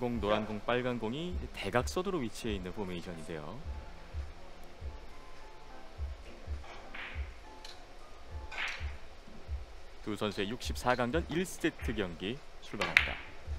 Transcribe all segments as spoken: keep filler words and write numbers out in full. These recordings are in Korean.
공, 노란 공, 빨간 공이 대각선으로 위치해 있는 포메이션인데요. 두 선수의 육십사 강전 일 세트 경기 출발합니다.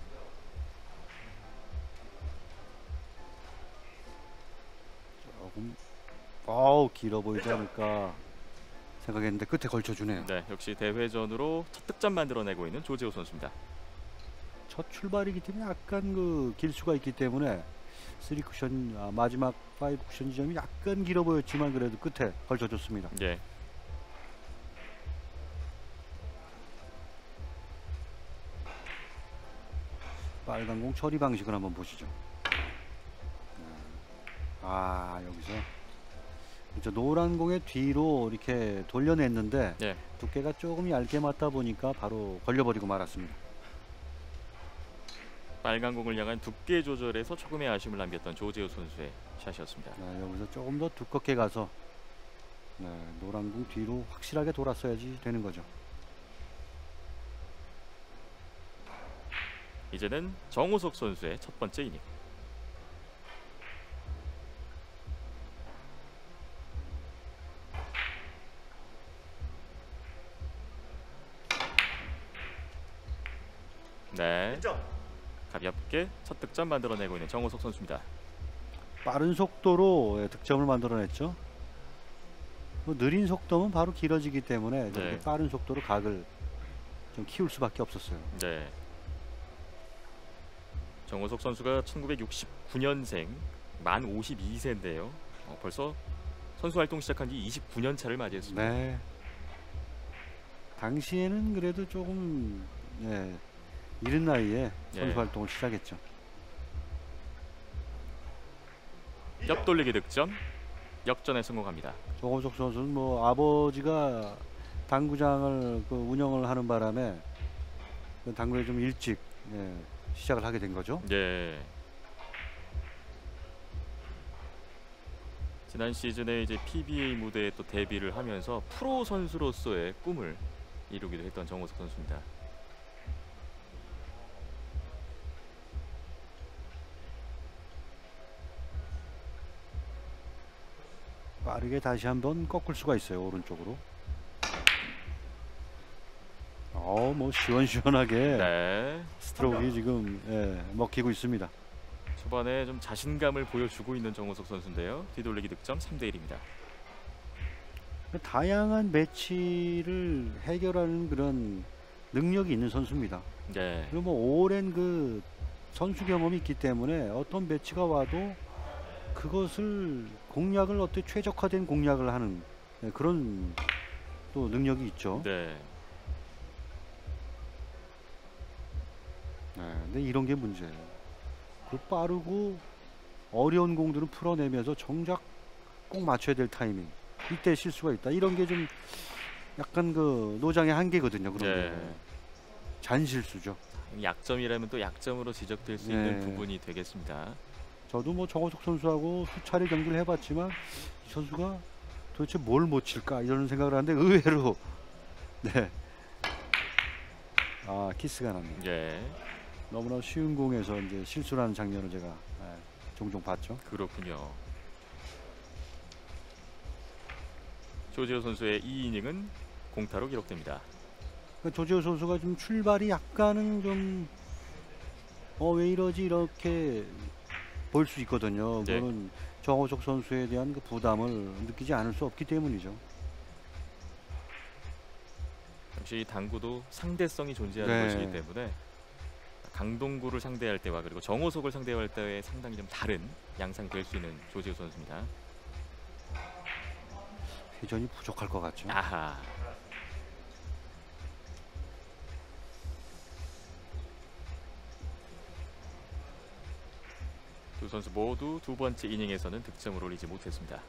조금 어우 길어 보이지 않을까 생각했는데 끝에 걸쳐주네요. 네, 역시 대회전으로 첫 득점 만들어내고 있는 조재호 선수입니다. 첫 출발이기 때문에 약간 그 길수가 있기 때문에 쓰리 쿠션 아, 마지막 파이브 쿠션 지점이 약간 길어 보였지만 그래도 끝에 걸쳐줬습니다. 예. 빨간 공 처리 방식을 한번 보시죠. 아 여기서 그렇죠. 노란 공의 뒤로 이렇게 돌려냈는데 예. 두께가 조금 얇게 맞다 보니까 바로 걸려버리고 말았습니다. 빨간 공을 향한 두께 조절에서 조금의 아쉬움을 남겼던 조재호 선수의 샷이었습니다. 네, 여기서 조금 더 두껍게 가서 네, 노란 공 뒤로 확실하게 돌았어야지 되는 거죠. 이제는 정우석 선수의 첫 번째 이닝. 네, 가볍게 첫 득점 만들어내고 있는 정우석 선수입니다. 빠른 속도로 득점을 만들어냈죠. 뭐 느린 속도면 바로 길어지기 때문에 저렇게 네. 빠른 속도로 각을 좀 키울 수밖에 없었어요. 네. 정우석 선수가 천구백육십구 년생, 만 오십이 세인데요. 어, 벌써 선수 활동 시작한 지 이십구 년 차를 맞이했습니다. 네. 당시에는 그래도 조금 네, 이른 나이에 선수 네. 활동을 시작했죠. 옆돌리기 득점, 역전에 성공합니다. 정호석 선수는 뭐 아버지가 당구장을 그 운영을 하는 바람에 그 당구를 좀 일찍 예, 시작을 하게 된 거죠. 네. 지난 시즌에 이제 피비에이 무대에 또 데뷔를 하면서 프로 선수로서의 꿈을 이루기도 했던 정우석 선수입니다. 빠르게 다시 한번 꺾을 수가 있어요. 오른쪽으로. 어, 뭐 시원시원하게 네. 스트로크가 지금 예, 먹히고 있습니다. 초반에 좀 자신감을 보여주고 있는 정우석 선수인데요. 뒤돌리기 득점 삼 대 일입니다. 다양한 매치를 해결하는 그런 능력이 있는 선수입니다. 네. 그리고 뭐 오랜 그 선수 경험이 있기 때문에 어떤 매치가 와도 그것을 공략을 어떻게 최적화된 공략을 하는 네, 그런 또 능력이 있죠. 네. 네, 근데 이런 게 문제예요. 그 빠르고 어려운 공들은 풀어내면서 정작 꼭 맞춰야 될 타이밍. 이때 실수가 있다. 이런 게 좀 약간 그 노장의 한계거든요. 그런 네. 게 잔실수죠. 약점이라면 또 약점으로 지적될 수 네. 있는 부분이 되겠습니다. 저도 뭐 정호석 선수하고 수차례 경기를 해봤지만 이 선수가 도대체 뭘 못 칠까 이런 생각을 하는데 의외로 네. 아 키스가 납니다. 예. 너무나 쉬운 공에서 이제 실수를 하는 장면을 제가 네, 종종 봤죠. 그렇군요. 조재호 선수의 이 이닝은 공타로 기록됩니다. 그러니까 조재호 선수가 좀 출발이 약간은 좀 어 왜 이러지 이렇게 볼 수 있거든요. 네. 그거는 정호석 선수에 대한 그 부담을 느끼지 않을 수 없기 때문이죠. 역시 당구도 상대성이 존재하는 네. 것이기 때문에 강동구를 상대할 때와 그리고 정호석을 상대할 때에 상당히 좀 다른 양상이 될 수 있는 조재호 선수입니다. 회전이 부족할 것 같죠. 아하. 두 선수 모두 두 번째 이닝에서는 득점을 올리지 못했습니다.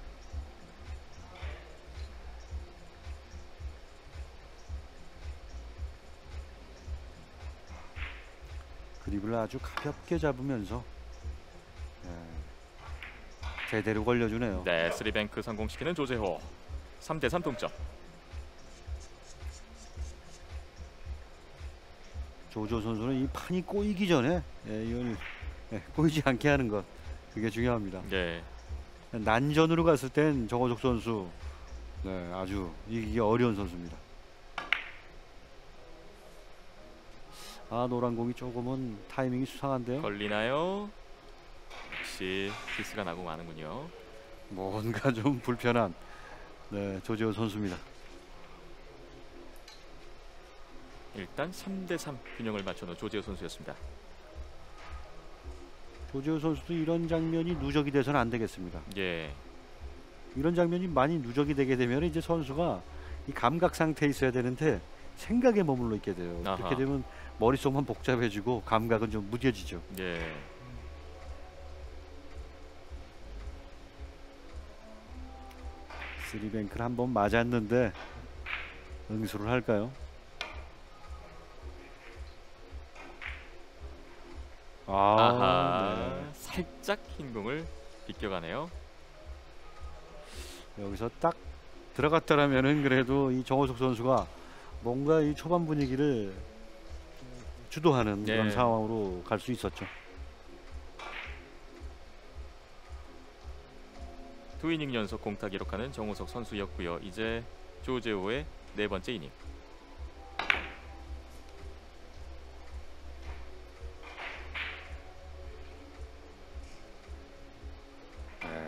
그립을 아주 가볍게 잡으면서 네, 제대로 걸려주네요. 네, 쓰리뱅크 성공시키는 조재호. 삼 대 삼 동점. 조조 선수는 이 판이 꼬이기 전에 예, 이건 예, 꼬이지 않게 하는 것, 그게 중요합니다. 네. 난전으로 갔을 땐 정호석 선수 네, 아주 이기기 어려운 선수입니다. 아, 노란 공이 조금은 타이밍이 수상한데요. 걸리나요? 역시 키스가 나고 마는군요. 뭔가 좀 불편한 네, 조재호 선수입니다. 일단 삼 대 삼 균형을 맞춰놓은 조재호 선수였습니다. 조재호 선수도 이런 장면이 누적이 돼서는 안 되겠습니다. 예. 이런 장면이 많이 누적이 되게 되면 이제 선수가 이 감각 상태에 있어야 되는데 생각에 머물러 있게 돼요. 아하. 그렇게 되면 머릿속만 복잡해지고 감각은 좀 무뎌지죠. 예. 쓰리뱅크를 한번 맞았는데 응수를 할까요? 아, 아하. 네. 살짝 흰 공을 비껴가네요. 여기서 딱 들어갔다라면은 그래도 이 정호석 선수가 뭔가 이 초반 분위기를 주도하는 네. 그런 상황으로 갈 수 있었죠. 두 이닝 연속 공타 기록하는 정호석 선수였고요. 이제 조재호의 네 번째 이닝. 네.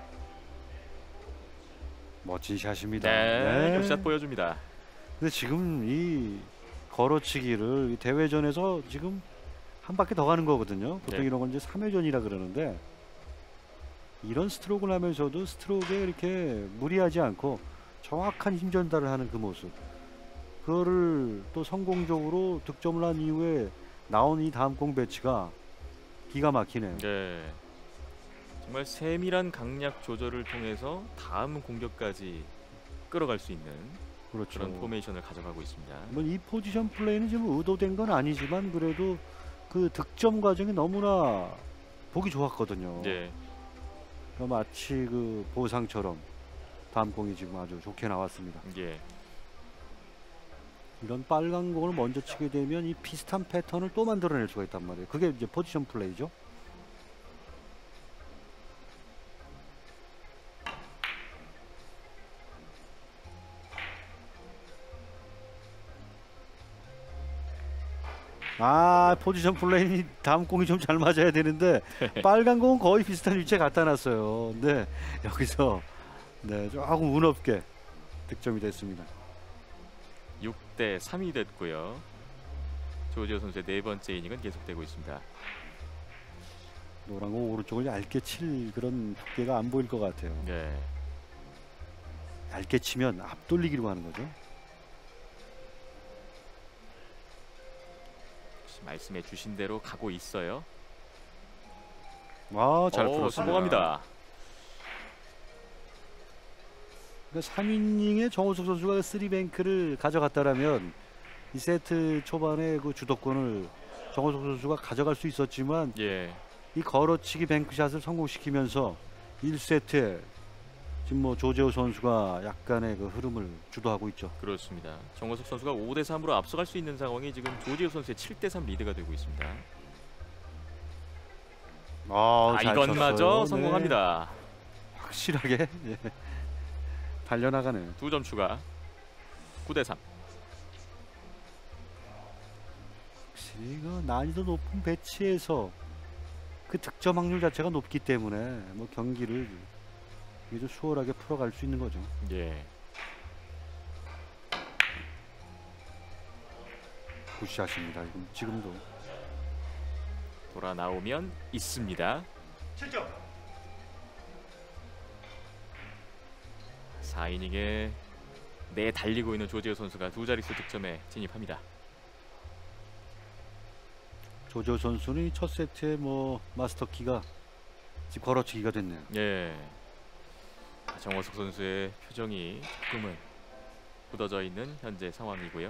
멋진 샷입니다. 네, 샷 보여줍니다. 근데 지금 이 걸어치기를 이 대회전에서 지금 한 바퀴 더 가는 거거든요. 보통 네. 이런 건 이제 삼 회전이라 그러는데 이런 스트로크를 하면서도 스트로크에 이렇게 무리하지 않고 정확한 힘 전달을 하는 그 모습, 그거를 또 성공적으로 득점을 한 이후에 나온 이 다음 공 배치가 기가 막히네요. 네. 정말 세밀한 강약 조절을 통해서 다음 공격까지 끌어갈 수 있는 그렇죠. 그런 포메이션을 가져가고 있습니다. 뭐 이 포지션 플레이는 지금 의도된 건 아니지만 그래도 그 득점 과정이 너무나 보기 좋았거든요. 네. 그러니까 마치 그 보상처럼 다음 공이 지금 아주 좋게 나왔습니다. 예. 이런 빨간 공을 먼저 치게 되면 이 비슷한 패턴을 또 만들어낼 수가 있단 말이에요. 그게 이제 포지션 플레이죠. 아, 포지션 플레이 다음 공이 좀 잘 맞아야 되는데 빨간 공은 거의 비슷한 위치에 갖다 놨어요. 근데 여기서 네, 조금 운 없게 득점이 됐습니다. 육 대 삼이 됐고요. 조재호 선수의 네 번째 이닝은 계속되고 있습니다. 노란 공 오른쪽을 얇게 칠 그런 두께가 안 보일 것 같아요. 네. 얇게 치면 앞돌리기로 하는 거죠. 말씀해 주신 대로 가고 있어요. 와, 잘 오, 풀었습니다. 성공합니다. 그러니까 삼 이닝에 정호석 선수가 쓰리뱅크를 가져갔다라면 이 세트 초반에 그 주도권을 정호석 선수가 가져갈 수 있었지만 예. 이 걸어치기 뱅크샷을 성공시키면서 일 세트에 지금 뭐 조재호 선수가 약간의 그 흐름을 주도하고 있죠. 그렇습니다. 정호석 선수가 오 대 삼으로 앞서갈 수 있는 상황이 지금 조재호 선수의 칠 대 삼 리드가 되고 있습니다. 아, 아, 잘 이건 쳤어요. 마저 네. 성공합니다. 확실하게 예. 달려나가네요. 두 점 추가. 구 대 삼. 확실히 그 난이도 높은 배치에서 그 득점 확률 자체가 높기 때문에 뭐 경기를 이게 좀 수월하게 풀어갈 수 있는 거죠. 예. 굿샷입니다. 지금 지금도. 돌아 나오면 있습니다. 칠 점. 사 이닝에 내 달리고 있는 조재호 선수가 두 자릿수 득점에 진입합니다. 조조 선수는 첫 세트에 뭐 마스터키가 지금 걸어치기가 됐네요. 예. 정호석 선수의 표정이 조금은 굳어져 있는 현재 상황이고요.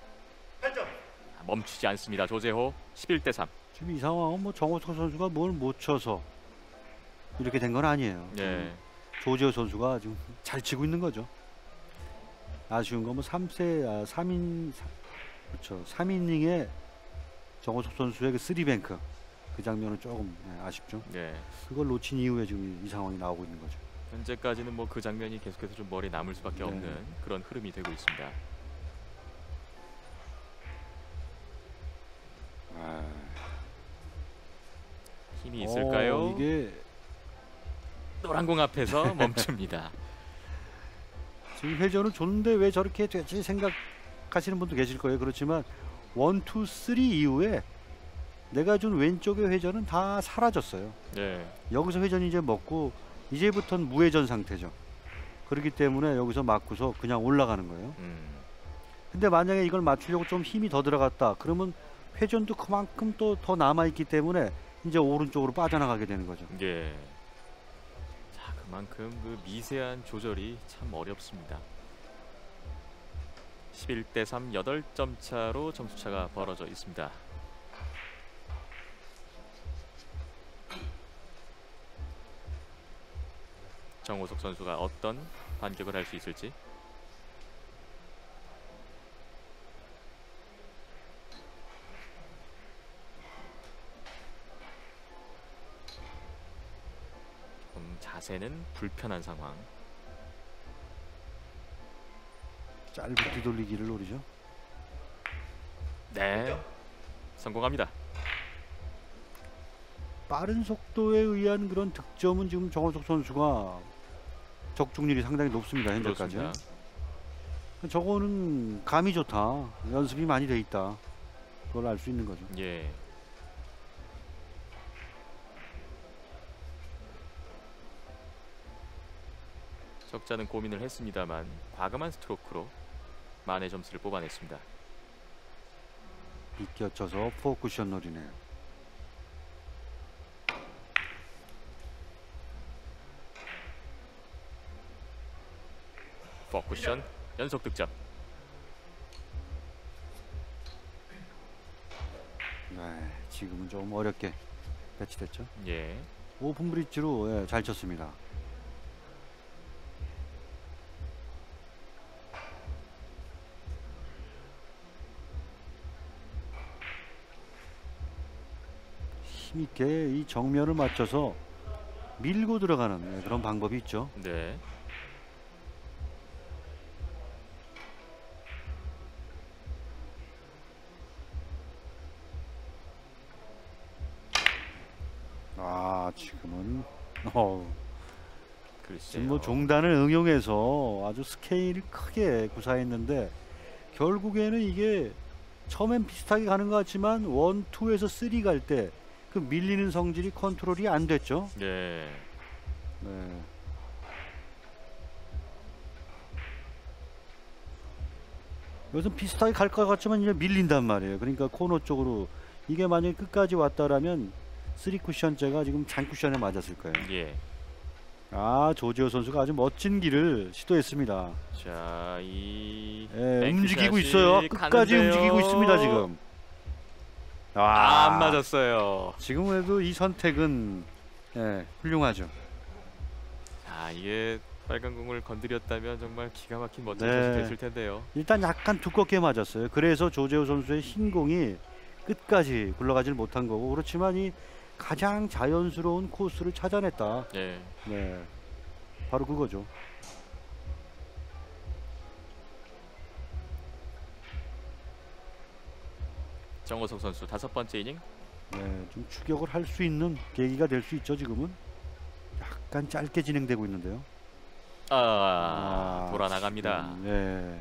멈추지 않습니다. 조재호 십일 대 삼. 지금 이 상황은 뭐 정호석 선수가 뭘 못 쳐서 이렇게 된 건 아니에요. 예. 조재호 선수가 지금 잘 치고 있는 거죠. 아쉬운 건 뭐 삼 세 아, 삼 인 그렇죠. 삼 이닝에 정호석 선수의 그 쓰리뱅크 그 장면은 조금 네, 아쉽죠. 네. 그걸 놓친 이후에 지금 이 상황이 나오고 있는 거죠. 현재까지는 뭐 그 장면이 계속해서 좀 머리에 남을 수밖에 네. 없는 그런 흐름이 되고 있습니다. 아, 힘이 있을까요? 어, 이게 노란 공 앞에서 멈춥니다. 지금 회전은 좋은데 왜 저렇게 되지 생각하시는 분도 계실 거예요. 그렇지만 원, 투, 쓰리 이후에 내가 준 왼쪽의 회전은 다 사라졌어요. 네. 여기서 회전이 이제 먹고 이제부터는 무회전 상태죠. 그렇기 때문에 여기서 맞고서 그냥 올라가는 거예요. 음. 근데 만약에 이걸 맞추려고 좀 힘이 더 들어갔다 그러면 회전도 그만큼 또 더 남아있기 때문에 이제 오른쪽으로 빠져나가게 되는 거죠. 예. 자, 그만큼 그 미세한 조절이 참 어렵습니다. 십일 대 삼 여덟 점 차로 점수차가 벌어져 있습니다. 정호석 선수가 어떤 반격을 할 수 있을지. 좀 자세는 불편한 상황. 짧은 뒤돌리기를 노리죠. 네, 성공합니다. 빠른 속도에 의한 그런 득점은 지금 정호석 선수가 적중률이 상당히 높습니다. 현재까지. 그렇습니다. 저거는 감이 좋다. 연습이 많이 돼 있다. 그걸 알 수 있는 거죠. 예. 적자는 고민을 했습니다만 과감한 스트로크로 만의 점수를 뽑아냈습니다. 비껴쳐서 포 쿠션 노리네요. 포쿠션 연속 득점. 네, 지금은 좀 어렵게 배치됐죠. 예. 오픈 브릿지로 예, 잘 쳤습니다. 힘있게 이 정면을 맞춰서 밀고 들어가는 예, 그런 방법이 있죠. 네. 아, 지금은 어, 글쎄요. 지금 뭐 종단을 응용해서 아주 스케일을 크게 구사했는데 결국에는 이게 처음엔 비슷하게 가는 것 같지만 원, 투에서 쓰리 갈 때 그 밀리는 성질이 컨트롤이 안 됐죠. 네. 네. 여기서 비슷하게 갈 것 같지만 이제 밀린단 말이에요. 그러니까 코너 쪽으로 이게 만약에 끝까지 왔다라면 쓰리 쿠션째가 지금 잔 쿠션에 맞았을 거예요. 예. 아, 조지호 선수가 아주 멋진 길을 시도했습니다. 자, 이 예, 뱅크샷이 움직이고 있어요. 끝까지 가는데요. 움직이고 있습니다 지금. 아, 아, 안 맞았어요. 지금에도 이 선택은 예, 훌륭하죠. 자, 이게 빨간 공을 건드렸다면 정말 기가 막힌 멋진 네. 선수 됐을 텐데요. 일단 약간 두껍게 맞았어요. 그래서 조재호 선수의 흰 공이 끝까지 굴러가질 못한 거고, 그렇지만 이 가장 자연스러운 코스를 찾아냈다. 예. 네, 바로 그거죠. 정호석 선수 다섯 번째 이닝. 네, 좀 추격을 할 수 있는 계기가 될 수 있죠. 지금은 약간 짧게 진행되고 있는데요. 아, 돌아 나갑니다. 지금, 네.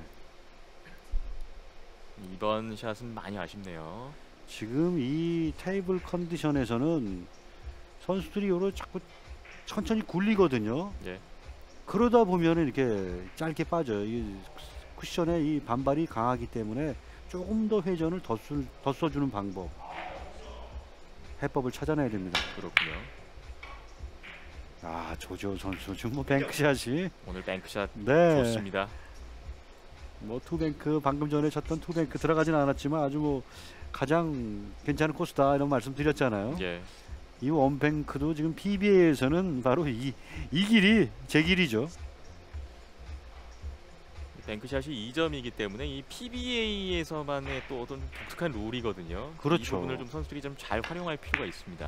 이번 샷은 많이 아쉽네요. 지금 이 테이블 컨디션에서는 선수들이 요로 자꾸 천천히 굴리거든요. 예. 그러다 보면 이렇게 짧게 빠져요. 이 쿠션에 이 반발이 강하기 때문에 조금 더 회전을 더, 쏠, 더 써주는 방법, 해법을 찾아내야 됩니다. 그렇군요. 아, 조지호 선수 지금 뭐 뱅크샷이 오늘 뱅크샷 네, 좋습니다. 뭐 투뱅크 방금 전에 쳤던 투뱅크 들어가진 않았지만 아주 뭐 가장 괜찮은 코스다 이런 말씀 드렸잖아요. 예. 이 원뱅크도 지금 피비에이에서는 바로 이, 이 길이 제 길이죠. 뱅크샷이 이 점이기 때문에 이 피비에이에서만의 또 어떤 독특한 룰이거든요. 이 그렇죠. 부분을 좀 선수들이 좀 잘 활용할 필요가 있습니다.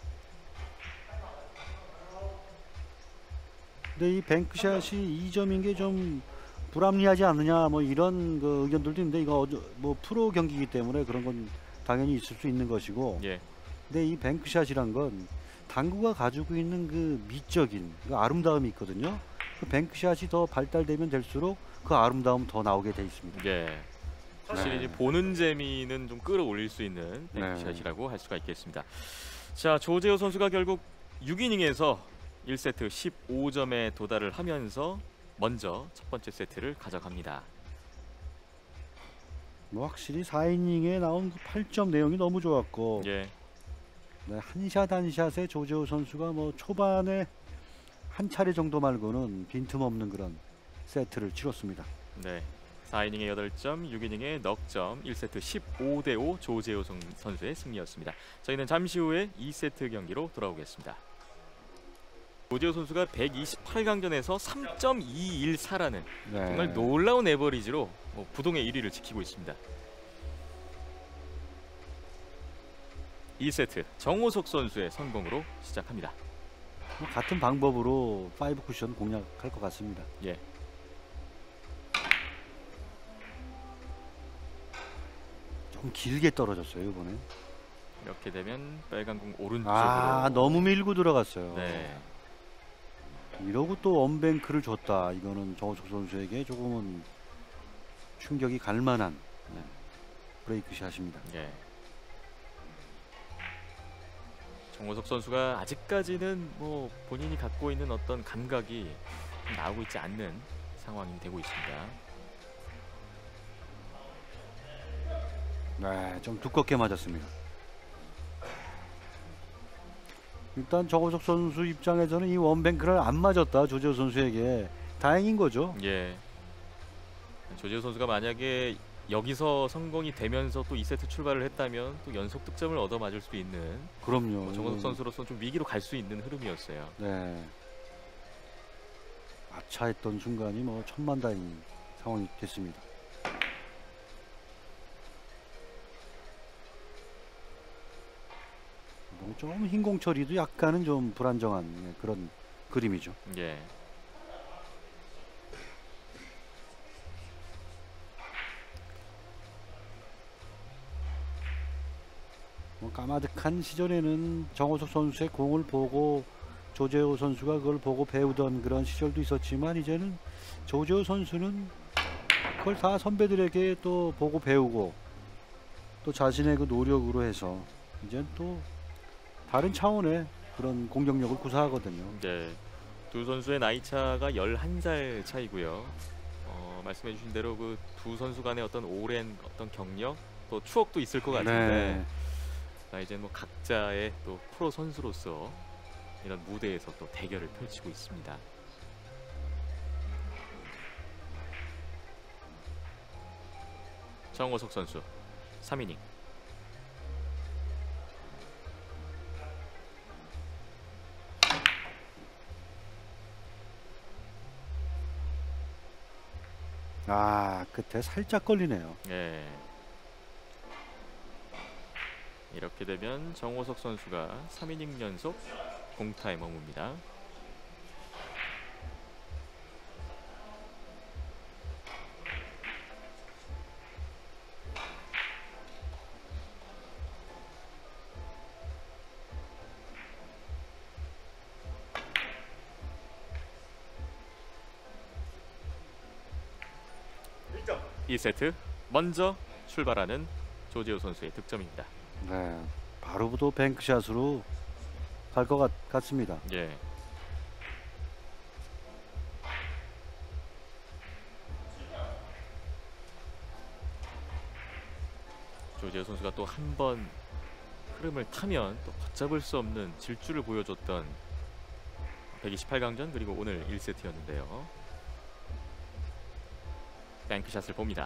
근데 이 뱅크샷이 이 점인 게 좀 불합리하지 않느냐 뭐 이런 그 의견들도 있는데 이거 어저- 뭐 프로 경기이기 때문에 그런 건 당연히 있을 수 있는 것이고 예, 근데 이 뱅크샷이란 건 당구가 가지고 있는 그 미적인 그 아름다움이 있거든요. 그 뱅크샷이 더 발달되면 될수록 그 아름다움 더 나오게 돼 있습니다. 예. 확실히 네. 이제 보는 재미는 좀 끌어올릴 수 있는 네. 뱅크샷이라고 할 수가 있겠습니다. 자, 조재호 선수가 결국 육 이닝에서 일 세트 십오 점에 도달을 하면서 먼저 첫 번째 세트를 가져갑니다. 뭐 확실히 사 이닝에 나온 그 팔 점 내용이 너무 좋았고 예, 네, 한샷 한샷에 조재호 선수가 뭐 초반에 한 차례 정도 말고는 빈틈없는 그런 세트를 치렀습니다. 네. 사 이닝에 여덟 점, 육 이닝에 넉 점, 일 세트 십오 대 오 조재호 선- 선수의 승리였습니다. 저희는 잠시 후에 이 세트 경기로 돌아오겠습니다. 조재호 선수가 백이십팔 강전에서 삼 점 이일사라는 네. 정말 놀라운 에버리지로 뭐 부동의 일 위를 지키고 있습니다. 이 세트 정호석 선수의 성공으로 시작합니다. 뭐 같은 방법으로 파이브 쿠션 공략할 것 같습니다. 예. 좀 길게 떨어졌어요 이번에. 이렇게 되면 빨간 공 오른쪽으로. 아 너무 밀고 들어갔어요. 네. 이러고 또 언뱅크를 줬다. 이거는 정호석 선수에게 조금은 충격이 갈 만한 네, 브레이크 샷입니다. 예. 정호석 선수가 아직까지는 뭐 본인이 갖고 있는 어떤 감각이 나오고 있지 않는 상황이 되고 있습니다. 네, 좀 두껍게 맞았습니다. 일단 정호석 선수 입장에서는 이 원뱅크를 안 맞았다 조재호 선수에게 다행인 거죠. 예. 조재호 선수가 만약에 여기서 성공이 되면서 또 이 세트 출발을 했다면 또 연속 득점을 얻어 맞을 수 있는 그럼요. 정호석 이건- 선수로서는 좀 위기로 갈 수 있는 흐름이었어요. 네. 아차했던 순간이 뭐 천만다행 상황이 됐습니다. 뭐 좀 흰공 처리도 약간은 좀 불안정한 예, 그런 그림이죠. 예. 뭐 까마득한 시절에는 정호석 선수의 공을 보고 조재호 선수가 그걸 보고 배우던 그런 시절도 있었지만 이제는 조재호 선수는 그걸 다 선배들에게 또 보고 배우고 또 자신의 그 노력으로 해서 이제는 또 다른 차원의 그런 공격력을 구사하거든요. 네. 두 선수의 나이 차가 열한 살 차이고요. 어, 말씀해 주신 대로 그 두 선수 간의 어떤 오랜 어떤 경력 또 추억도 있을 것 같은데 네. 자, 이제 뭐 각자의 또 프로 선수로서 이런 무대에서 또 대결을 펼치고 있습니다. 정호석 선수 삼 이닝. 아 끝에 살짝 걸리네요. 예. 이렇게 되면 정호석 선수가 삼 이닝 연속 공타에 머뭅니다. 이 세트 먼저 출발하는 조재호 선수의 득점입니다. 네. 바로 또 뱅크샷으로 갈 것 같습니다. 예. 조재호 선수가 또 한 번 흐름을 타면 또 걷잡을 수 없는 질주를 보여줬던 백이십팔 강전 그리고 오늘 일 세트였는데요. 뱅크샷을 봅니다.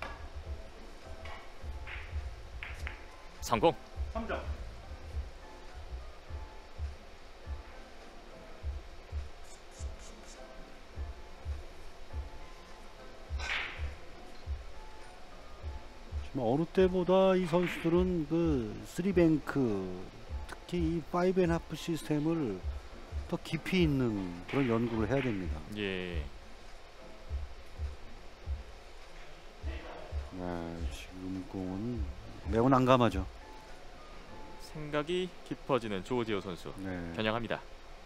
성공. 삼 점. 뭐 어느 때보다 이 선수들은 그 쓰리뱅크, 특히 이 파이브 앤 하프 시스템을 더 깊이 있는 그런 연구를 해야 됩니다. 예. 네, 지금 공은 매우 난감하죠. 생각이 깊어지는 조지호 선수. 네. 겨냥합니다.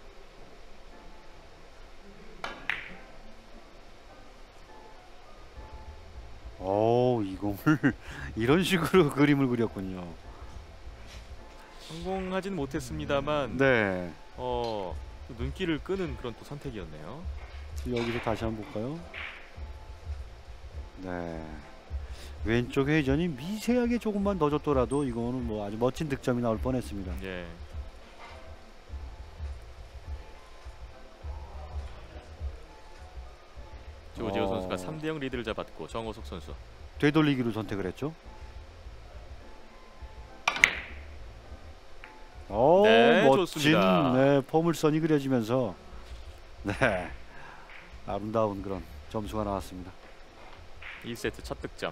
오, 이 공을 이런 식으로 그림을 그렸군요. 성공하진 못했습니다만 네. 어, 눈길을 끄는 그런 또 선택이었네요. 여기서 다시 한번 볼까요? 네. 왼쪽 회전이 미세하게 조금만 더 줬더라도 이거는 뭐 아주 멋진 득점이 나올 뻔했습니다. 예. 조지호 어. 선수가 삼 대 영 리드를 잡았고 정호석 선수. 되돌리기로 선택을 했죠. 오, 네, 멋진 좋습니다. 네, 포물선이 그려지면서 네, 아름다운 그런 점수가 나왔습니다. 일 세트 첫 득점.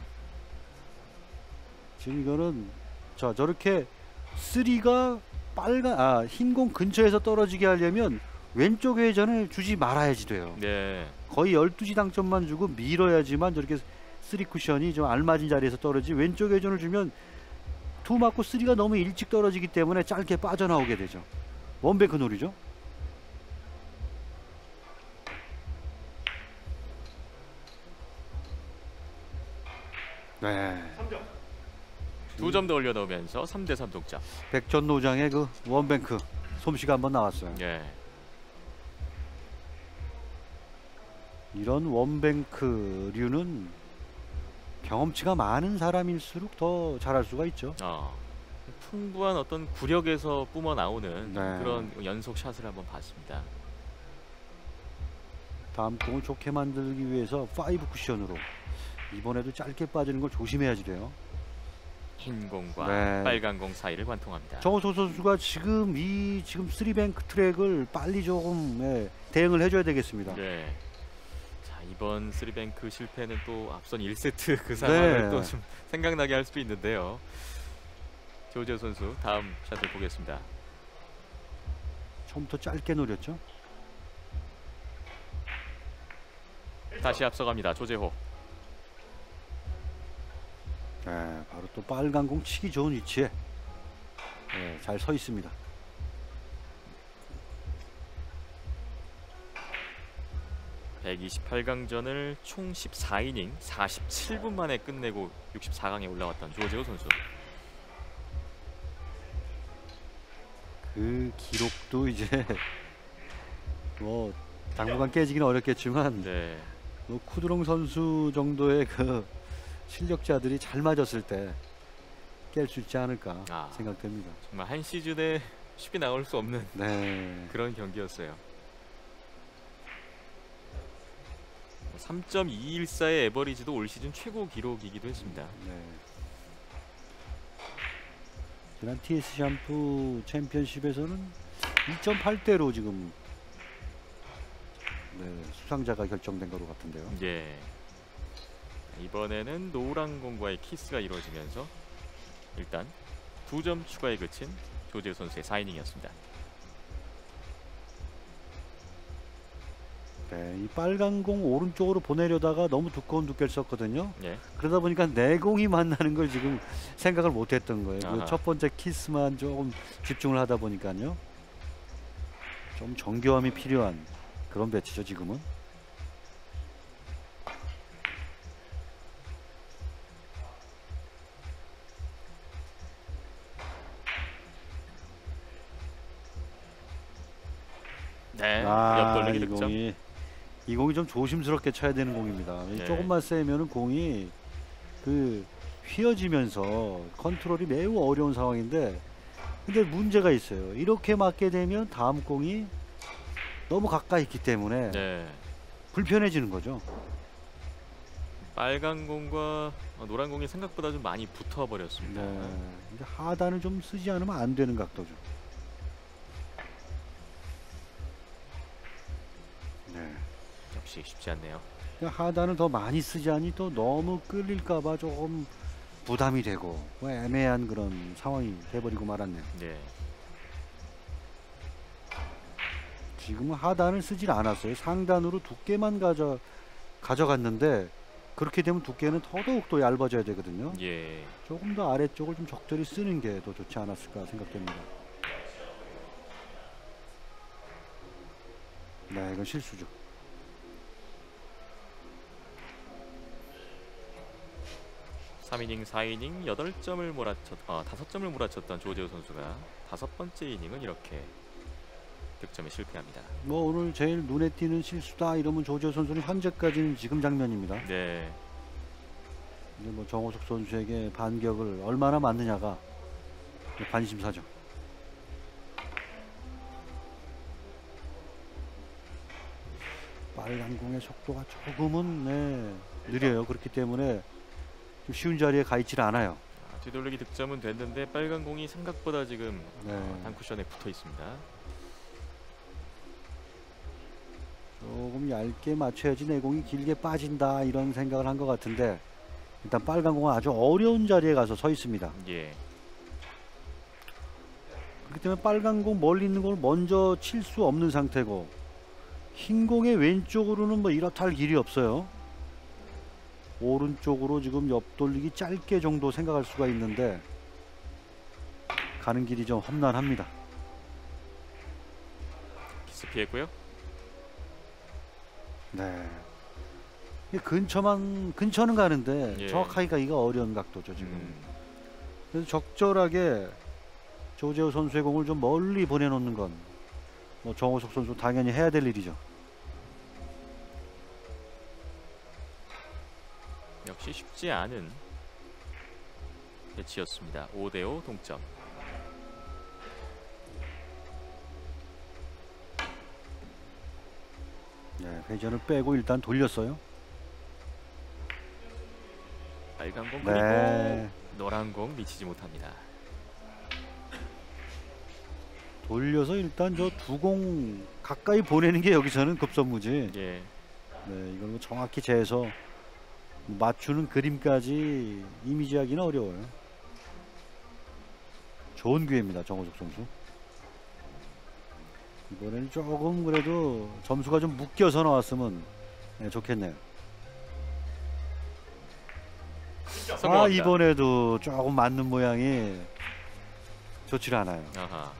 지금 이거는 자 저렇게 쓰리가 빨간 아 흰 공 근처에서 떨어지게 하려면 왼쪽 회전을 주지 말아야지 돼요. 네. 거의 열두 지 당점만 주고 밀어야지만 저렇게 쓰리 쿠션이 좀 알맞은 자리에서 떨어지, 왼쪽 회전을 주면 투 맞고 쓰리가 너무 일찍 떨어지기 때문에 짧게 빠져나오게 되죠. 원뱅크 놀이죠. 네. 두 점 더 올려놓으면서 삼 대 삼 동점. 백전노장의 그 원뱅크 솜씨가 한번 나왔어요. 예. 이런 원뱅크류는 경험치가 많은 사람일수록 더 잘할 수가 있죠. 어, 풍부한 어떤 구력에서 뿜어 나오는 네. 그런 연속 샷을 한번 봤습니다. 다음 공을 좋게 만들기 위해서 파이브 쿠션으로 이번에도 짧게 빠지는 걸 조심해야지 돼요. 흰 공과 네. 빨간 공 사이를 관통합니다. 정호석 선수가 지금 이 지금 쓰리뱅크 트랙을 빨리 조금 예, 대응을 해줘야 되겠습니다. 네. 자, 이번 쓰리뱅크 실패는 또 앞선 일 세트 그 상황을 네. 또 좀 생각나게 할 수도 있는데요. 조지호 선수 다음 샷을 보겠습니다. 처음부터 짧게 노렸죠. 다시 앞서갑니다. 조재호. 네, 바로 또 빨간 공 치기 좋은 위치에 네, 잘 서 있습니다. 백이십팔 강전을 총 십사 이닝 사십칠 분 만에 끝내고 육십사 강에 올라왔던 조재호 선수. 그 기록도 이제 뭐 당분간 깨지기는 어렵겠지만 네. 뭐 쿠드롱 선수 정도의 그 실력자들이 잘 맞았을 때 깰 수 있지 않을까 아. 생각됩니다. 정말 한 시즌에 쉽게 나올 수 없는 네. 그런 경기였어요. 삼 점 이일사의 에버리지도 올 시즌 최고 기록이기도 했습니다. 네. 지난 티에스 샴푸 챔피언십에서는 이 점 팔 대로 지금 네, 수상자가 결정된 것 같은데요. 예. 이번에는 노란 공과의 키스가 이루어지면서 일단 두 점 추가에 그친 조재호 선수의 사 이닝이었습니다. 네, 이 빨간 공 오른쪽으로 보내려다가 너무 두꺼운 두께를 썼거든요. 예. 그러다 보니까 내 공이 만나는 걸 지금 생각을 못했던 거예요. 아하. 그 첫 번째 키스만 조금 집중을 하다 보니까요. 좀 정교함이 필요한 그런 배치죠 지금은. 네. 아, 옆돌리기 이 득점. 공이 이 공이 좀 조심스럽게 쳐야 되는 공입니다. 네. 조금만 세면은 공이 그 휘어지면서 컨트롤이 매우 어려운 상황인데, 근데 문제가 있어요. 이렇게 맞게 되면 다음 공이 너무 가까이 있기 때문에 네. 불편해지는 거죠. 빨간 공과 노란 공이 생각보다 좀 많이 붙어 버렸습니다. 네. 이제 하단을 좀 쓰지 않으면 안 되는 각도죠. 네. 역시 쉽지 않네요. 하단을 더 많이 쓰지 않니 또 너무 끌릴까봐 조금 부담이 되고 뭐 애매한 그런 상황이 돼버리고 말았네요. 네. 지금은 하단을 쓰질 않았어요. 상단으로 두께만 가져 가져갔는데 그렇게 되면 두께는 더더욱 더 얇아져야 되거든요. 예. 조금 더 아래쪽을 좀 적절히 쓰는 게 더 좋지 않았을까 생각됩니다. 네, 이건 실수죠. 삼 이닝 사 이닝 여덟 점을 몰아쳤 아, 다섯 점을 몰아쳤던 조재호 선수가 다섯 번째 이닝은 이렇게 득점에 실패합니다. 뭐 오늘 제일 눈에 띄는 실수다 이러면 조재호 선수는 현재까지는 지금 장면입니다. 네. 근데 뭐 정호석 선수에게 반격을 얼마나 맞느냐가 관심사죠. 빨간 공의 속도가 조금은 네, 느려요. 그렇기 때문에 좀 쉬운 자리에 가 있질 않아요. 아, 뒤돌리기 득점은 됐는데 빨간 공이 생각보다 지금 네. 어, 단쿠션에 붙어 있습니다. 조금 얇게 맞춰야지 내 공이 길게 빠진다 이런 생각을 한 것 같은데 일단 빨간 공은 아주 어려운 자리에 가서 서 있습니다. 예. 그렇기 때문에 빨간 공 멀리 있는 걸 먼저 칠 수 없는 상태고 흰 공의 왼쪽으로는 뭐 이렇다 할 길이 없어요. 오른쪽으로 지금 옆돌리기 짧게 정도 생각할 수가 있는데 가는 길이 좀 험난합니다. 키스 피했고요. 네. 이 근처만 근처는 가는데 예. 정확하게 가기가 어려운 각도죠 지금. 음. 그래서 적절하게 조재호 선수의 공을 좀 멀리 보내놓는 건 뭐 정호석 선수 당연히 해야 될 일이죠. 역시 쉽지 않은 배치였습니다. 오 대 오 동점. 네, 회전을 빼고 일단 돌렸어요. 빨간 공 그리고 네. 노란 공 미치지 못합니다. 돌려서 일단 저 두 공 가까이 보내는 게 여기서는 급선무지. 예. 네, 이걸 뭐 정확히 재서 맞추는 그림까지 이미지하기는 어려워요. 좋은 기회입니다, 정호석 선수. 이번에는 조금 그래도 점수가 좀 묶여서 나왔으면 네, 좋겠네요. 아, 성공합니다. 이번에도 조금 맞는 모양이 좋지 않아요. 아하.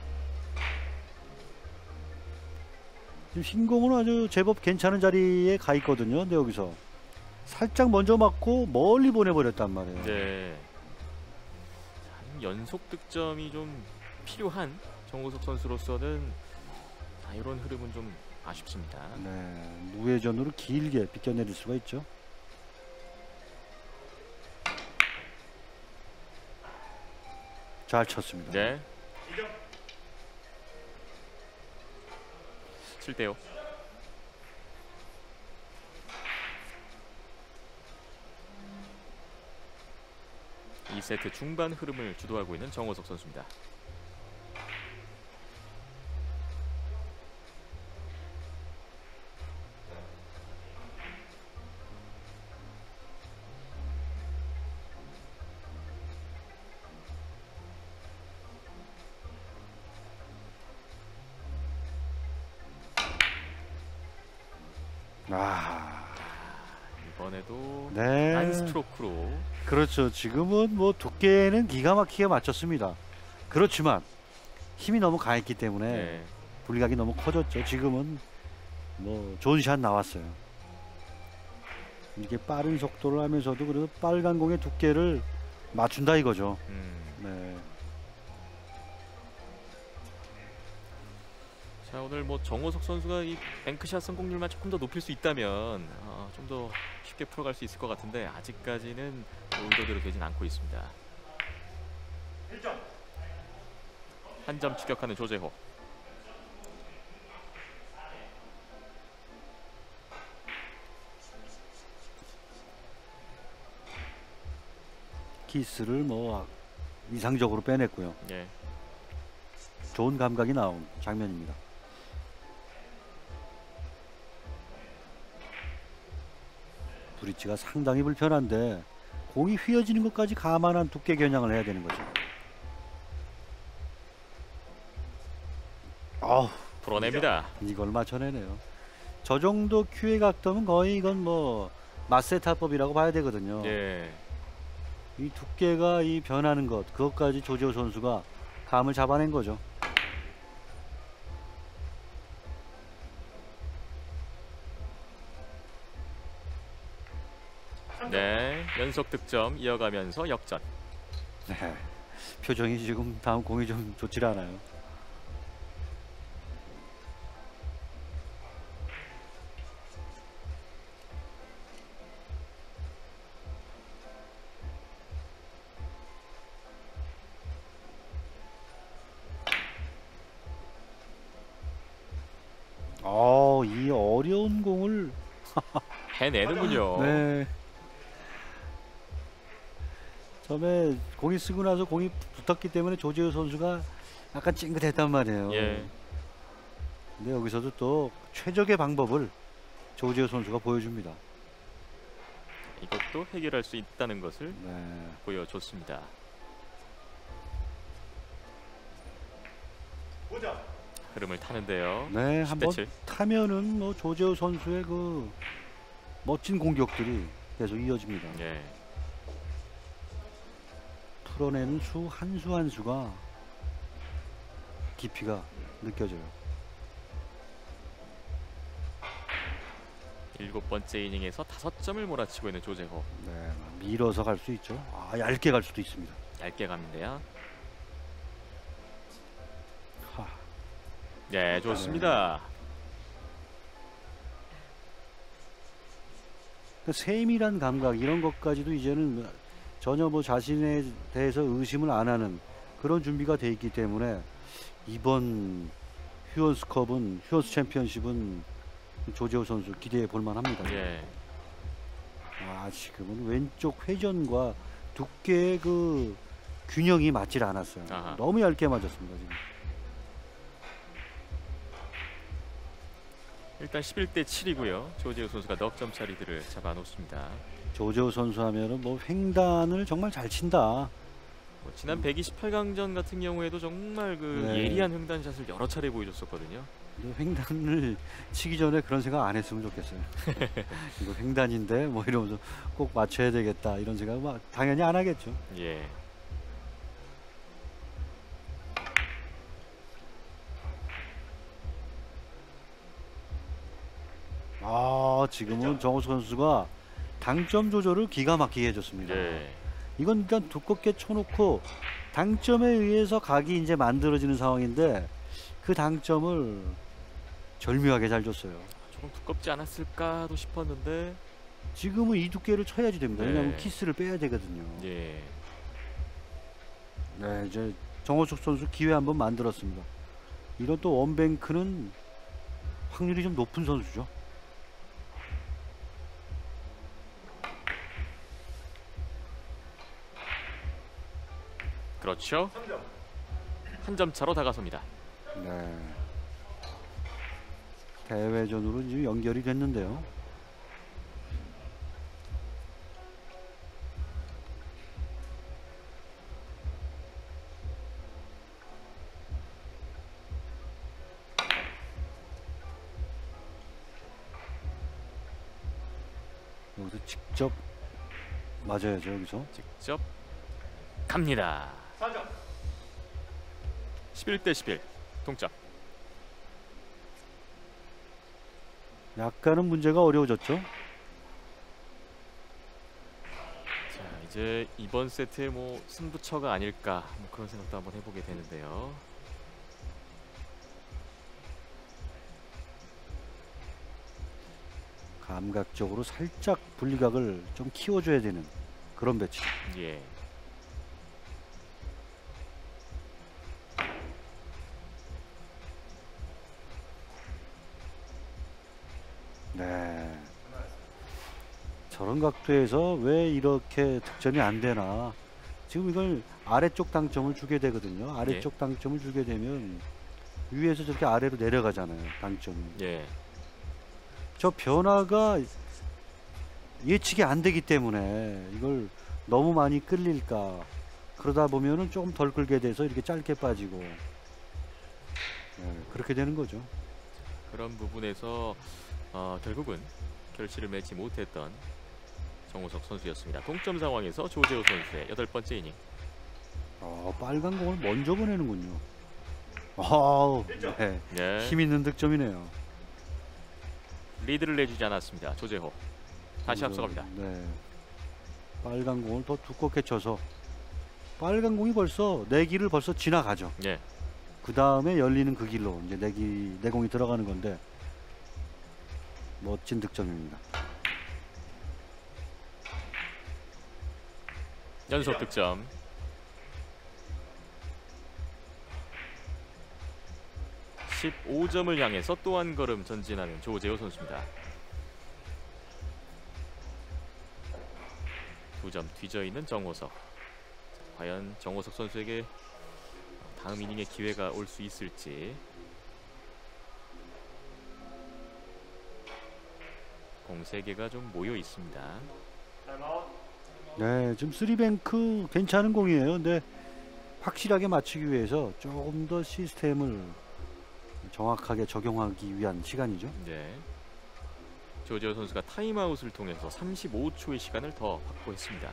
지금 흰공은 아주 제법 괜찮은 자리에 가 있거든요. 근데 여기서 살짝 먼저 맞고 멀리 보내버렸단 말이에요. 네. 자, 연속 득점이 좀 필요한 정호석 선수로서는 자, 이런 흐름은 좀 아쉽습니다. 네, 무회전으로 길게 비껴내릴 수가 있죠. 잘 쳤습니다. 네. 칠 대 오. 이 세트 중반 흐름을 주도하고 있는 정호석 선수입니다. 아, 이번에도 네. 한 스트로크로 그렇죠. 지금은 뭐 두께는 기가 막히게 맞췄습니다. 그렇지만 힘이 너무 강했기 때문에 네. 불리각이 너무 커졌죠. 지금은 뭐 좋은 샷 나왔어요. 이렇게 빠른 속도를 하면서도 그래도 빨간 공의 두께를 맞춘다 이거죠. 음. 네. 자, 오늘 뭐 정호석 선수가 이 뱅크샷 성공률만 조금 더 높일 수 있다면 어, 좀 더 쉽게 풀어갈 수 있을 것 같은데 아직까지는 의도대로 되진 않고 있습니다. 한 점 추격하는 조재호. 키스를 뭐 이상적으로 빼냈고요. 예. 좋은 감각이 나온 장면입니다. 브릿지가 상당히 불편한데 공이 휘어지는 것까지 감안한 두께 겨냥을 해야 되는 거죠. 아우, 풀어냅니다. 이걸 맞춰내네요. 저 정도 큐의 각도면 거의 이건 뭐 마세타법이라고 봐야 되거든요. 예. 이 두께가 이 변하는 것, 그것까지 조재호 선수가 감을 잡아낸 거죠. 네, 연속 득점 이어가면서 역전. 네, 표정이 지금 다음 공이 좀 좋질 않아요. 어, 이 어려운 공을 해내는군요. 네. 처음에 공이 쓰고 나서 공이 붙었기 때문에 조재호 선수가 약간 찡긋했단 말이에요. 예. 근데 여기서도 또 최적의 방법을 조재호 선수가 보여줍니다. 이것도 해결할 수 있다는 것을 네. 보여줬습니다. 흐름을 타는데요. 네, 십 대 한번 칠. 타면은 뭐 조재호 선수의 그 멋진 공격들이 계속 이어집니다. 예. 풀어내는 수 한 수 한 수가 깊이가 느껴져요. 일곱 번째 이닝에서 다섯 점을 몰아치고 있는 조재호. 네, 밀어서 갈 수 있죠. 아, 얇게 갈 수도 있습니다. 얇게 갑니다요. 하. 네, 좋습니다. 그 세밀한 감각 이런 것까지도 이제는 전혀 뭐 자신에 대해서 의심을 안 하는 그런 준비가 돼 있기 때문에 이번 휴원스컵은 휴원스 챔피언십은 조재호 선수 기대해 볼 만합니다. 예. 아, 지금은 왼쪽 회전과 두께의 그 균형이 맞질 않았어요. 아하. 너무 얇게 맞았습니다 지금. 일단 십일 대 칠이고요. 조재호 선수가 넉 점짜리들을 잡아놓습니다. 조재호 선수 하면은 뭐 횡단을 정말 잘 친다. 뭐 지난 백이십팔 강전 같은 경우에도 정말 그 네. 예리한 횡단샷을 여러 차례 보여줬었거든요. 근데 횡단을 치기 전에 그런 생각 안 했으면 좋겠어요. 이거 횡단인데 뭐 이러면서 꼭 맞춰야 되겠다 이런 생각 막 당연히 안 하겠죠. 예. 아, 지금은 정호수 선수가 당점 조절을 기가 막히게 해줬습니다. 예. 이건 일단 두껍게 쳐놓고 당점에 의해서 각이 이제 만들어지는 상황인데 그 당점을 절묘하게 잘 줬어요. 조금 두껍지 않았을까도 싶었는데. 지금은 이 두께를 쳐야지 됩니다. 왜냐하면 네. 키스를 빼야 되거든요. 예. 네, 이제 정호숙 선수 기회 한번 만들었습니다. 이런 또 원뱅크는 확률이 좀 높은 선수죠. 그렇죠. 한 점 차로 다가섭니다. 네. 대회전으로 지금 연결이 됐는데요. 여기서 직접 맞아야죠. 여기서. 직접 갑니다. 십일 대 십일 동점. 약간은 문제가 어려워졌죠. 자, 이제 이번 세트의 뭐 승부처가 아닐까 뭐 그런 생각도 한번 해보게 되는데요. 감각적으로 살짝 분리각을 좀 키워줘야 되는 그런 배치. 예. 네. 저런 각도에서 왜 이렇게 득점이 안 되나. 지금 이걸 아래쪽 당점을 주게 되거든요. 아래쪽 당점을 주게 되면 위에서 저렇게 아래로 내려가잖아요. 당점이. 예. 저 변화가 예측이 안 되기 때문에 이걸 너무 많이 끌릴까. 그러다 보면은 조금 덜 끌게 돼서 이렇게 짧게 빠지고 네, 그렇게 되는 거죠. 그런 부분에서 어, 결국은 결실을 맺지 못했던 정호석 선수였습니다. 동점 상황에서 조재호 선수의 여덟 번째 이닝. 어, 빨간 공을 먼저 보내는군요. 아, 네. 네. 힘 있는 득점이네요. 리드를 내주지 않았습니다. 조재호. 다시 앞서갑니다. 네. 빨간 공을 더 두껍게 쳐서 빨간 공이 벌써 내 길을 벌써 지나가죠. 네. 그 다음에 열리는 그 길로 이제 내기 내 공이 들어가는 건데 멋진 득점입니다. 연속 득점. 십오 점을 향해서 또 한 걸음 전진하는 조재호 선수입니다. 두 점 뒤져 있는 정호석. 과연 정호석 선수에게 다음 이닝에 기회가 올 수 있을지. 공 세 개가 좀 모여 있습니다. 네, 지금 쓰리뱅크 괜찮은 공이에요. 근데 확실하게 맞추기 위해서 조금 더 시스템을 정확하게 적용하기 위한 시간이죠. 네. 조재호 선수가 타임아웃을 통해서 삼십오 초의 시간을 더 확보했습니다.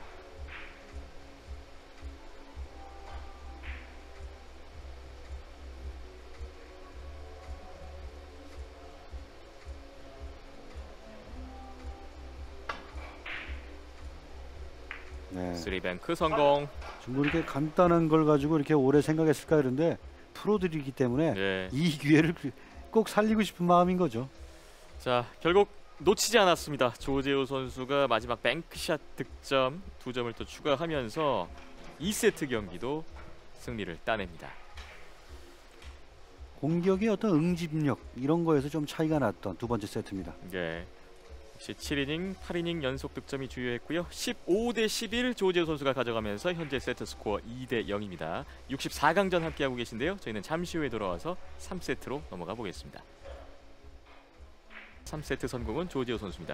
네. 쓰리뱅크 성공. 지금 이렇게 간단한 걸 가지고 이렇게 오래 생각했을까 그런데 프로들이기 때문에 네. 이 기회를 꼭 살리고 싶은 마음인 거죠. 자, 결국 놓치지 않았습니다. 조재호 선수가 마지막 뱅크샷 득점 두 점을 또 추가하면서 이 세트 경기도 승리를 따냅니다. 공격의 어떤 응집력 이런 거에서 좀 차이가 났던 두 번째 세트입니다. 네. 역시 칠 이닝, 팔 이닝 연속 득점이 주요했고요. 십오 대 십일 조재호 선수가 가져가면서 현재 세트 스코어 이 대 영입니다. 육십사 강전 함께하고 계신데요. 저희는 잠시 후에 돌아와서 삼 세트로 넘어가 보겠습니다. 삼 세트 선공은 조재호 선수입니다.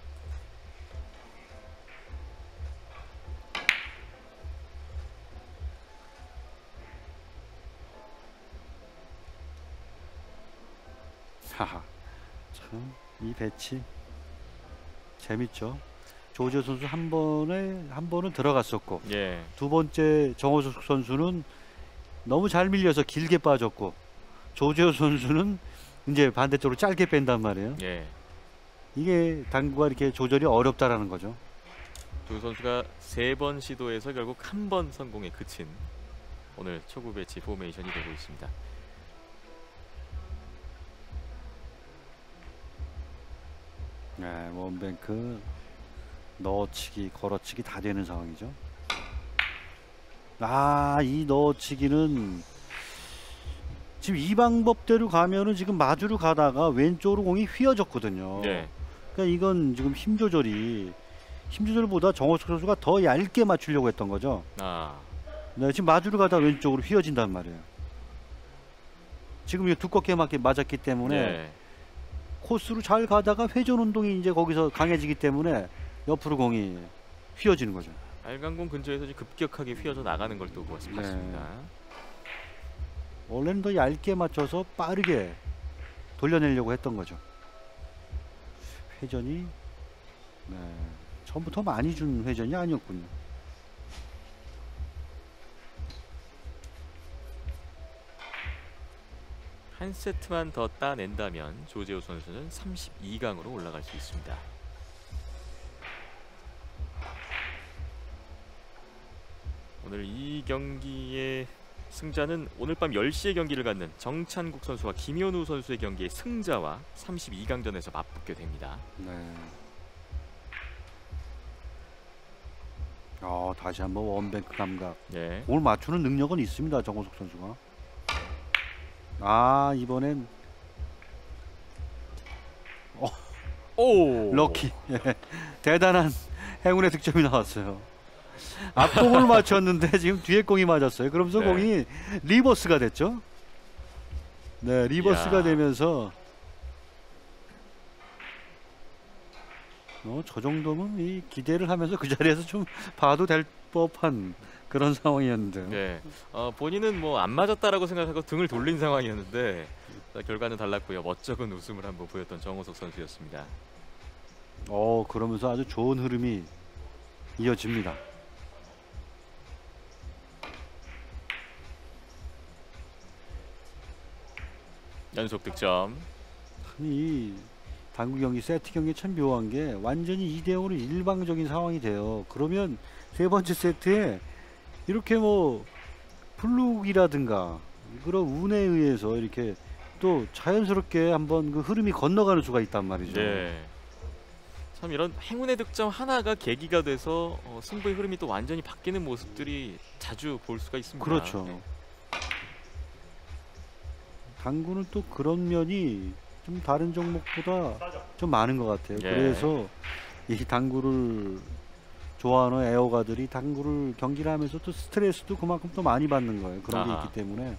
하하, 참 이 배치 재밌죠. 조재호 선수 한 번에 한 번은 들어갔었고 예. 두 번째 정호석 선수는 너무 잘 밀려서 길게 빠졌고 조재호 선수는 이제 반대쪽으로 짧게 뺀단 말이에요. 예. 이게 당구가 이렇게 조절이 어렵다라는 거죠. 두 선수가 세 번 시도해서 결국 한 번 성공에 그친 오늘 초구 배치 포메이션이 되고 있습니다. 네, 원뱅크 넣어치기, 걸어치기 다 되는 상황이죠. 아, 이 넣어치기는 지금 이 방법대로 가면은 지금 마주로 가다가 왼쪽으로 공이 휘어졌거든요. 네. 그러니까 이건 지금 힘 조절이 힘 조절보다 정호석 선수가 더 얇게 맞추려고 했던 거죠. 아, 네, 지금 마주로 가다 왼쪽으로 휘어진단 말이에요. 지금 이거 두껍게 맞게 맞았기 때문에 네. 코스로 잘 가다가 회전 운동이 이제 거기서 강해지기 때문에 옆으로 공이 휘어지는 거죠. 빨간 공 근처에서 지금 급격하게 휘어져 나가는 걸 또 봤습니다. 네. 원래는 더 얇게 맞춰서 빠르게 돌려내려고 했던 거죠. 회전이 네, 처음부터 많이 준 회전이 아니었군요. 한 세트만 더 따낸다면 조재호 선수는 삼십이 강으로 올라갈 수 있습니다. 오늘 이 경기의 승자는 오늘 밤 열 시에 경기를 갖는 정찬국 선수와 김현우 선수의 경기의 승자와 삼십이 강전에서 맞붙게 됩니다. 네. 어, 다시 한번 원뱅크 감각. 네. 공을 맞추는 능력은 있습니다. 정호석 선수가. 아, 이번엔 오! 럭키. 예. 대단한 행운의 득점이 나왔어요. 앞공을 맞췄는데 지금 뒤에 공이 맞았어요. 그러면서 네. 공이 리버스가 됐죠. 네, 리버스가 이야. 되면서 어, 저 정도면 이 기대를 하면서 그 자리에서 좀 봐도 될 법한 그런 상황이었는데요. 네. 어, 본인은 뭐 안 맞았다라고 생각하고 등을 돌린 상황이었는데 자, 결과는 달랐고요. 멋쩍은 웃음을 한번 보였던 정호석 선수였습니다. 어, 그러면서 아주 좋은 흐름이 이어집니다. 연속 득점. 이 당구 경기, 세트 경기 참 묘한 게 완전히 이 대 영으로 일방적인 상황이 돼요. 그러면 세 번째 세트에 이렇게 뭐 플룩이라든가 그런 운에 의해서 이렇게 또 자연스럽게 한번 그 흐름이 건너가는 수가 있단 말이죠. 네. 참 이런 행운의 득점 하나가 계기가 돼서 어, 승부의 흐름이 또 완전히 바뀌는 모습들이 자주 볼 수가 있습니다. 그렇죠. 네. 당구는 또 그런 면이 좀 다른 종목보다 좀 많은 것 같아요. 예. 그래서 이 당구를 좋아하는 애호가들이 당구를 경기를 하면서 또 스트레스도 그만큼 또 많이 받는 거예요. 그런 게 아하. 있기 때문에.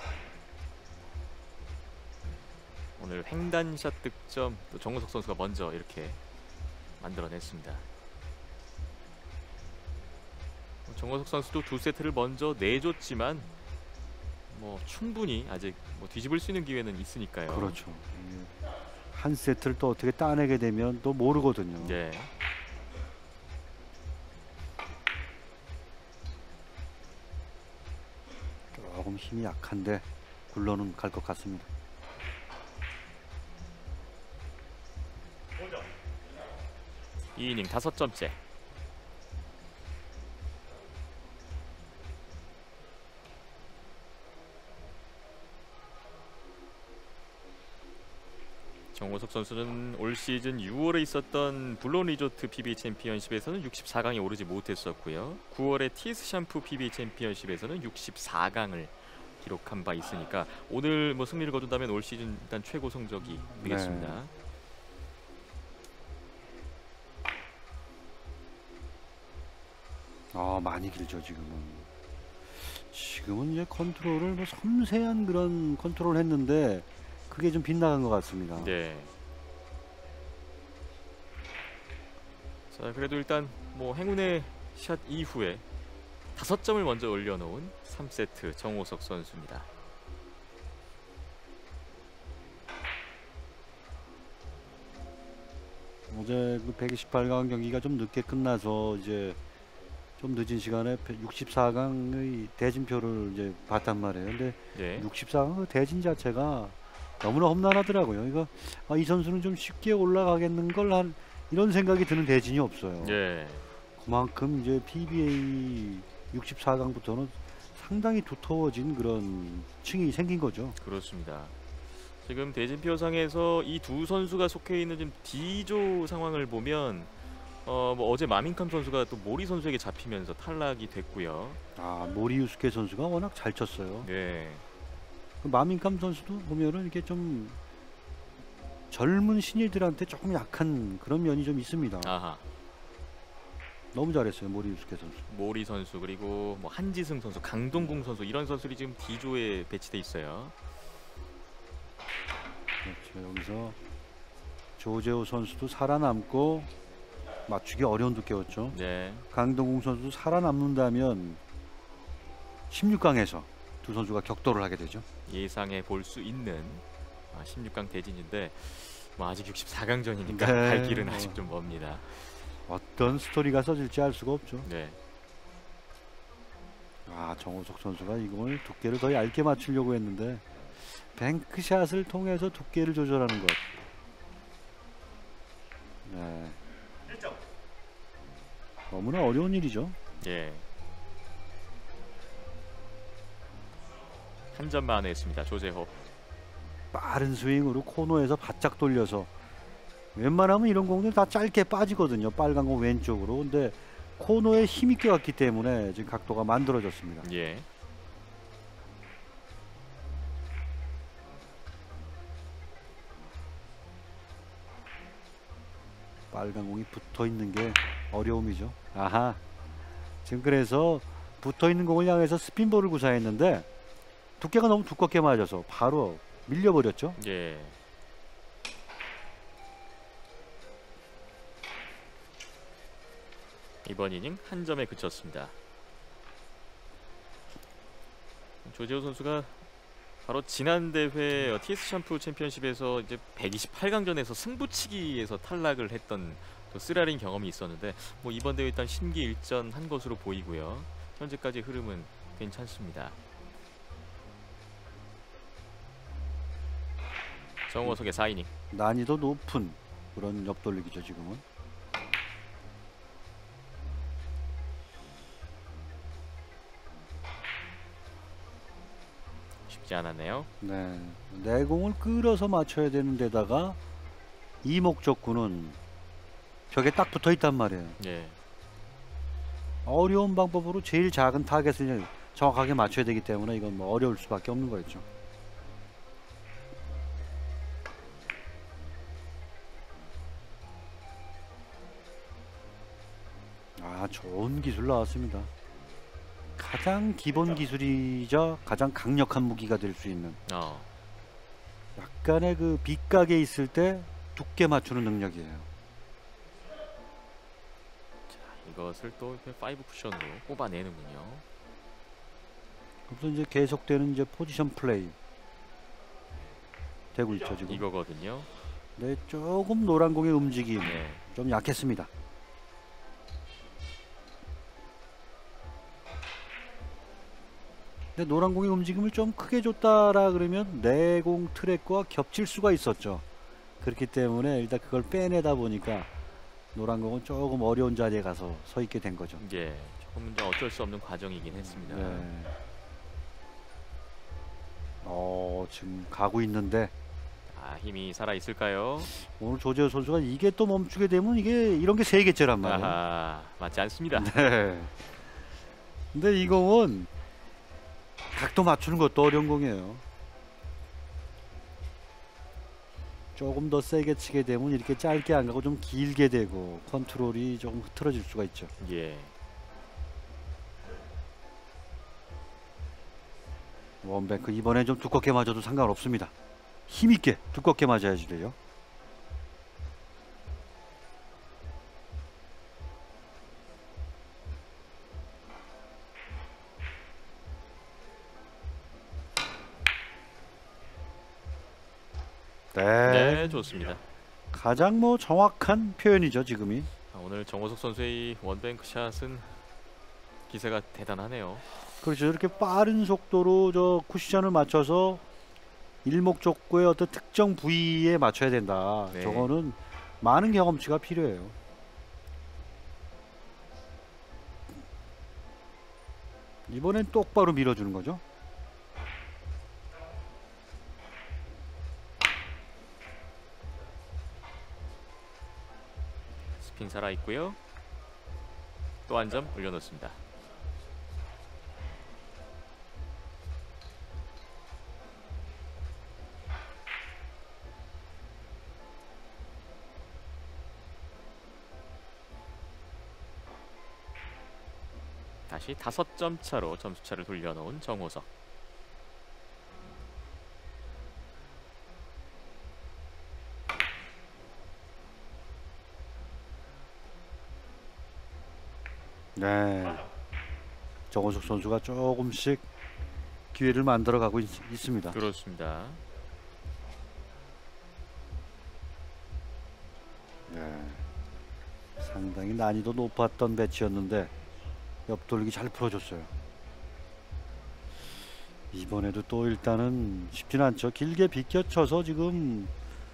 오늘 횡단샷 득점 또 정우석 선수가 먼저 이렇게 만들어냈습니다. 정우석 선수도 두 세트를 먼저 내줬지만 뭐 충분히 아직 뭐 뒤집을 수 있는 기회는 있으니까요. 그렇죠. 예. 한 세트를 또 어떻게 따내게 되면 또 모르거든요. 네. 조금 힘이 약한데 굴러는 갈 것 같습니다. 이 이닝 다섯 점째. 정호석 선수는 올 시즌 유월에 있었던 블론 리조트 피비에이 챔피언십에서는 육십사 강에 오르지 못했었고요. 구월에 티에스 샴푸 피비에이 챔피언십에서는 육십사 강을 기록한 바 있으니까 오늘 뭐 승리를 거둔다면 올 시즌 일단 최고 성적이 되겠습니다. 네. 아, 많이 길죠 지금은. 지금은 이제 컨트롤을 뭐 섬세한 그런 컨트롤을 했는데 그게 좀 빗나간 것 같습니다. 네. 자, 그래도 일단 뭐 행운의 샷 이후에 다섯 점을 먼저 올려놓은 삼 세트 정호석 선수입니다. 어제 그 백이십팔 강 경기가 좀 늦게 끝나서 이제 좀 늦은 시간에 육십사 강의 대진표를 이제 봤단 말이에요. 근데 네. 육십사 강 그 대진 자체가 너무나 험난하더라고요. 이거 아, 이 선수는 좀 쉽게 올라가겠는 걸 한 이런 생각이 드는 대진이 없어요. 네. 그만큼 이제 피비에이 육십사 강부터는 상당히 두터워진 그런 층이 생긴 거죠. 그렇습니다. 지금 대진표상에서 이 두 선수가 속해 있는 지금 D조 상황을 보면 어, 뭐 어제 마민캄 선수가 또 모리 선수에게 잡히면서 탈락이 됐고요. 아, 모리 유스케 선수가 워낙 잘 쳤어요. 네. 그 마민캄 선수도 보면은 이렇게 좀 젊은 신예들한테 조금 약한 그런 면이 좀 있습니다. 아하. 너무 잘했어요, 모리 유스케 선수. 모리 선수 그리고 뭐 한지승 선수, 강동궁 선수 이런 선수들이 지금 D조에 배치돼 있어요. 그렇죠. 여기서 조재호 선수도 살아남고 맞추기 어려운 두께였죠. 네. 강동궁 선수도 살아남는다면 십육 강에서 두 선수가 격돌을 하게 되죠. 예상해 볼 수 있는 아, 십육 강 대진인데 뭐 아직 육십사 강전이니까 네. 갈 길은 아직 좀 멉니다. 어떤 스토리가 써질지 알 수가 없죠. 네. 아, 정호석 선수가 이걸 두께를 더 얇게 맞추려고 했는데 뱅크샷을 통해서 두께를 조절하는 것. 네. 너무나 어려운 일이죠. 예. 한 점 만회했습니다. 조재호. 빠른 스윙으로 코너에서 바짝 돌려서 웬만하면 이런 공들 다 짧게 빠지거든요. 빨간 공 왼쪽으로. 근데 코너에 힘이 껴갔기 때문에 지금 각도가 만들어졌습니다. 예. 빨간 공이 붙어 있는 게 어려움이죠. 아하. 지금 그래서 붙어 있는 공을 향해서 스핀볼을 구사했는데 두께가 너무 두껍게 맞아서 바로 밀려버렸죠. 예. 이번 이닝 한 점에 그쳤습니다. 조재호 선수가 바로 지난 대회 티에스 샴푸 챔피언십에서 이제 백이십팔 강전에서 승부치기에서 탈락을 했던 또 쓰라린 경험이 있었는데 뭐 이번 대회 일단 신기일전한 것으로 보이고요. 현재까지 흐름은 괜찮습니다. 정호석의 사 이닝. 난이도 높은 그런 옆돌리기죠 지금은. 쉽지 않았네요. 네, 내공을 끌어서 맞춰야 되는 데다가 이목적구는 벽에 딱 붙어 있단 말이에요. 예. 어려운 방법으로 제일 작은 타겟을 정확하게 맞춰야 되기 때문에 이건 뭐 어려울 수밖에 없는 거였죠. 아, 좋은 기술 나왔습니다. 가장 기본 기술이자 가장 강력한 무기가 될 수 있는 어. 약간의 그 빗각에 있을 때 두께 맞추는 능력이에요. 이것을 또 파이브 쿠션으로 뽑아내는군요. 그래서 이제 계속되는 이제 포지션 플레이 되고 있죠 지금. 이거거든요. 네, 조금 노란 공의 움직임 네. 좀 약했습니다. 근데 노란 공의 움직임을 좀 크게 줬다라 그러면 내공 트랙과 겹칠 수가 있었죠. 그렇기 때문에 일단 그걸 빼내다 보니까 노란 공은 조금 어려운 자리에 가서 서 있게 된 거죠. 예, 조금 이제 어쩔 수 없는 과정이긴 했습니다. 네. 어, 지금 가고 있는데 아, 힘이 살아 있을까요? 오늘 조재호 선수가 이게 또 멈추게 되면 이게 이런 게 세 개째란 말이에요. 아하, 맞지 않습니다. 네. 근데 이 공은 각도 맞추는 것도 어려운 공이에요. 조금 더 세게 치게 되면 이렇게 짧게 안 가고 좀 길게 되고 컨트롤이 조금 흐트러질 수가 있죠. 예. 원뱅크 이번에 좀 두껍게 맞아도 상관없습니다. 힘있게 두껍게 맞아야지 돼요. 네. 네, 좋습니다. 가장 뭐 정확한 표현이죠 지금이. 아, 오늘 정호석 선수의 원뱅크 샷은 기세가 대단하네요. 그렇죠. 이렇게 빠른 속도로 저 쿠션을 맞춰서 일목적구의 어떤 특정 부위에 맞춰야 된다. 네. 저거는 많은 경험치가 필요해요. 이번엔 똑바로 밀어주는 거죠. 스핀 살아 있고요. 또 한 점 올려놓습니다. 다시 다섯 점 차로 점수차를 돌려놓은 정호석. 네. 정호석 선수가 조금씩 기회를 만들어가고 있, 있습니다. 그렇습니다. 네. 상당히 난이도 높았던 배치였는데 옆돌기 잘 풀어줬어요. 이번에도 또 일단은 쉽진 않죠. 길게 비껴쳐서 지금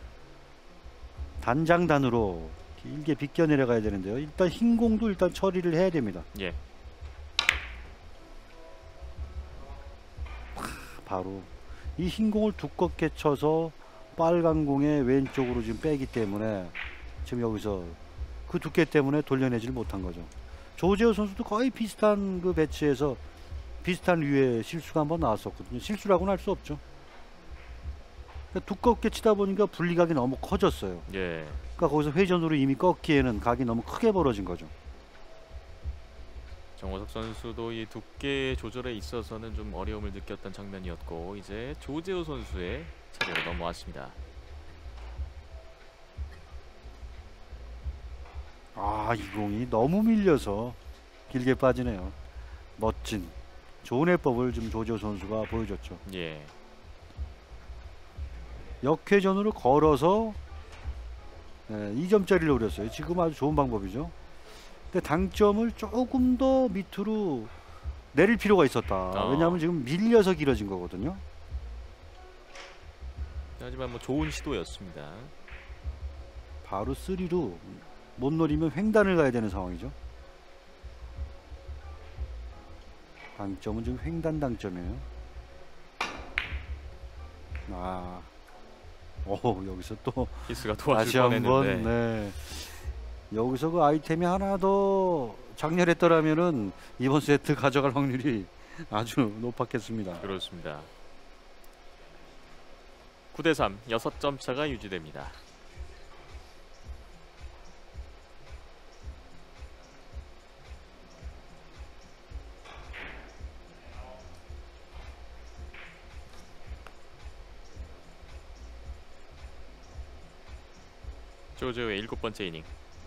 단장단으로 길게 비껴 내려가야 되는데요. 일단 흰 공도 일단 처리를 해야 됩니다. 예. 바로 이 흰 공을 두껍게 쳐서 빨간 공의 왼쪽으로 지금 빼기 때문에 지금 여기서 그 두께 때문에 돌려내질 못한 거죠. 조재호 선수도 거의 비슷한 그 배치에서 비슷한 류의 실수가 한번 나왔었거든요. 실수라고는 할 수 없죠. 그러니까 두껍게 치다 보니까 분리각이 너무 커졌어요. 예. 그러니까 거기서 회전으로 이미 꺾기에는 각이 너무 크게 벌어진 거죠. 정호석 선수도 이 두께 조절에 있어서는 좀 어려움을 느꼈던 장면이었고 이제 조재호 선수의 차례로 넘어왔습니다. 아, 이 공이 너무 밀려서 길게 빠지네요. 멋진 좋은 해법을 좀 조지호 선수가 보여줬죠. 예. 역회전으로 걸어서 네, 이 점짜리를 노렸어요. 지금 아주 좋은 방법이죠. 근데 당점을 조금 더 밑으로 내릴 필요가 있었다. 어. 왜냐하면 지금 밀려서 길어진 거거든요. 하지만 뭐 좋은 시도였습니다. 바로 쓰리로 못 노리면 횡단을 가야 되는 상황이죠. 당점은 지금 횡단 당점이에요. 아, 오, 여기서 또 키스가 다시 도와줄 한번 뻔했는데. 네. 여기서 그 아이템이 하나 더 장렬했더라면은 이번 세트 가져갈 확률이 아주 높았겠습니다. 그렇습니다. 구 대 삼, 여섯 점 차가 유지됩니다. 조조의 일곱 번째 이닝.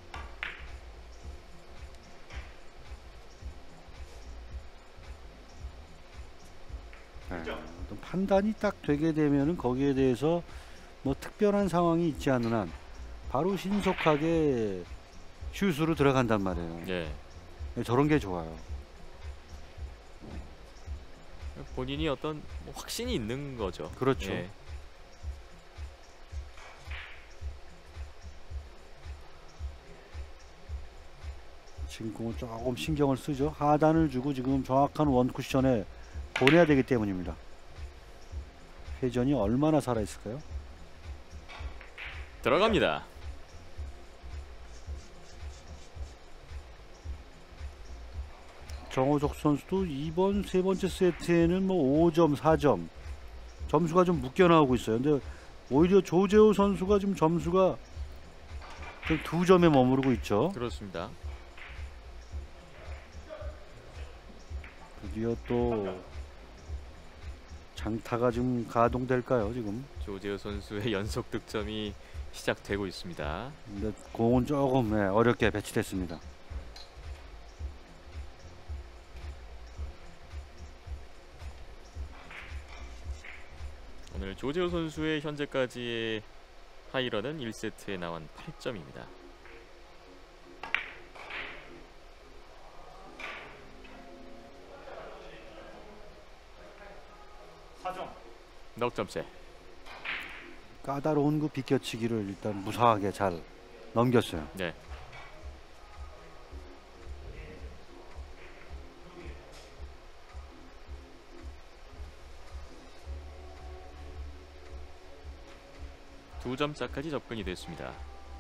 네, 어떤 판단이 딱 되게 되면은 거기에 대해서 뭐 특별한 상황이 있지 않는 한 바로 신속하게 슛으로 들어간단 말이에요. 예. 네, 저런 게 좋아요. 본인이 어떤 뭐 확신이 있는 거죠. 그렇죠. 예. 지금 공을 조금 신경을 쓰죠. 하단을 주고 지금 정확한 원 쿠션에 보내야 되기 때문입니다. 회전이 얼마나 살아있을까요? 들어갑니다. 정호석 선수도 이번 세 번째 세트에는 뭐 오 점, 사 점 점수가 좀 묶여 나오고 있어요. 근데 오히려 조재호 선수가 지금 점수가 좀 두 점에 머무르고 있죠. 그렇습니다. 드디어 또 장타가 지금 가동될까요, 지금? 조재호 선수의 연속 득점이 시작되고 있습니다. 근데 공은 조금 네, 어렵게 배치됐습니다. 오늘 조재호 선수의 현재까지의 하이런은 일 세트에 나온 팔 점입니다. 사 점. 넉 점째. 까다로운 그 비껴치기를 일단 무사하게 잘 넘겼어요. 네. 두 점차까지 접근이 됐습니다.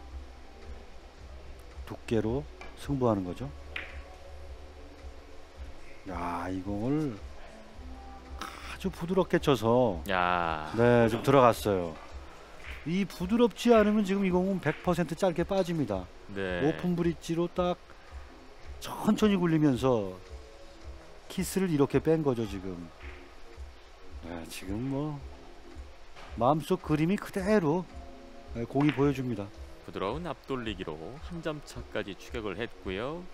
두께로 승부하는 거죠. 야, 이 공을 아주 부드럽게 쳐서 야, 네, 좀 들어갔어요. 이 부드럽지 않으면 지금 이 공은 백 퍼센트 짧게 빠집니다. 네. 오픈 브릿지로 딱 천천히 굴리면서 키스를 이렇게 뺀 거죠, 지금. 네, 지금 뭐 마음속 그림이 그대로 네, 공이 보여줍니다. 부드러운 앞돌리기로 한 점 차까지 추격을 했고요.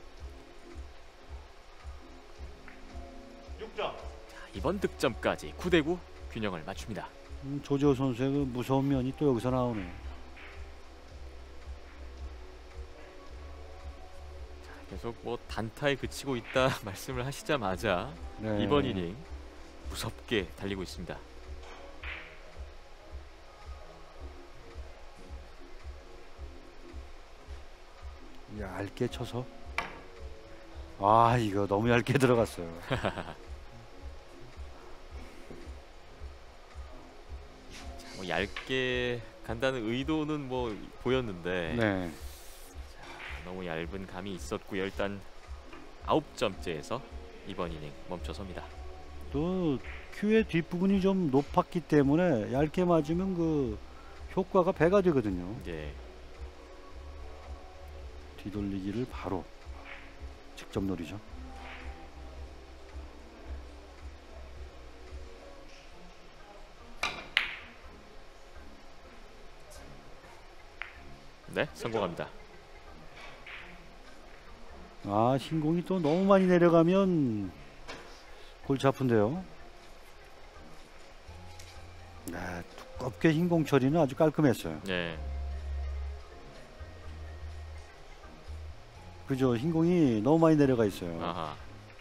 육 점. 이번 득점까지 구 대 구 균형을 맞춥니다. 음, 조재호 선수의 그 무서운 면이 또 여기서 나오네요. 계속 뭐 단타에 그치고 있다 말씀을 하시자마자 네. 이번 이닝 무섭게 달리고 있습니다. 얇게 쳐서 아, 이거 너무 얇게 들어갔어요. 뭐 얇게 간다는 의도는 뭐 보였는데 네. 너무 얇은 감이 있었고요. 일단 아홉 점째에서 이번 이닝 멈춰섭니다. 또 큐의 뒷부분이 좀 높았기 때문에 얇게 맞으면 그 효과가 배가 되거든요. 예. 뒤돌리기를 바로 직접 노리죠. 네, 성공합니다. 아, 흰공이 또 너무 많이 내려가면 골치 아픈데요. 네, 두껍게 흰공 처리는 아주 깔끔했어요. 네. 그죠? 흰공이 너무 많이 내려가 있어요. 아하.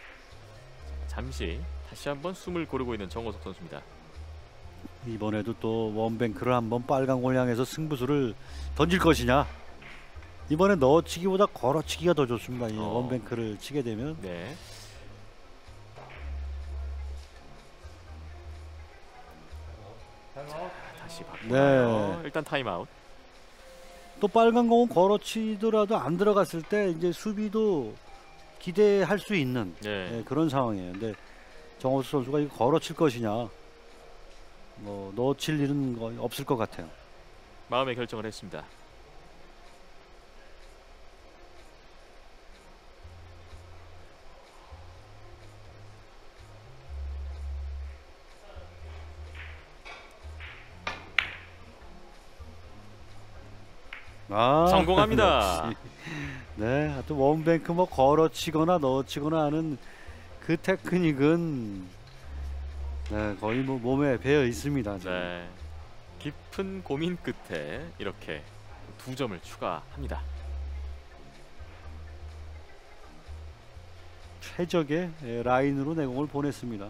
잠시 다시 한번 숨을 고르고 있는 정호석 선수입니다. 이번에도 또 원뱅크를 한번 빨간 공 향해서 승부수를 던질 것이냐. 이번에 넣어치기보다 걸어치기가 더 좋습니다. 이 어. 원뱅크를 치게 되면. 네. 다시 바꾸나요? 네. 일단 타임아웃. 또 빨간 공은 걸어치더라도 안 들어갔을 때 이제 수비도 기대할 수 있는 네. 네, 그런 상황이에요. 근데 정호수 선수가 이거 걸어칠 것이냐, 뭐 넣어칠 일은 거의 없을 것 같아요. 마음의 결정을 했습니다. 아, 성공합니다. 역시. 네, 하여튼 원뱅크 뭐 걸어치거나 넣어치거나 하는 그 테크닉은 네, 거의 뭐 몸에 배어 있습니다. 지금. 네. 깊은 고민 끝에 이렇게 두 점을 추가합니다. 최적의 예, 라인으로 내공을 보냈습니다.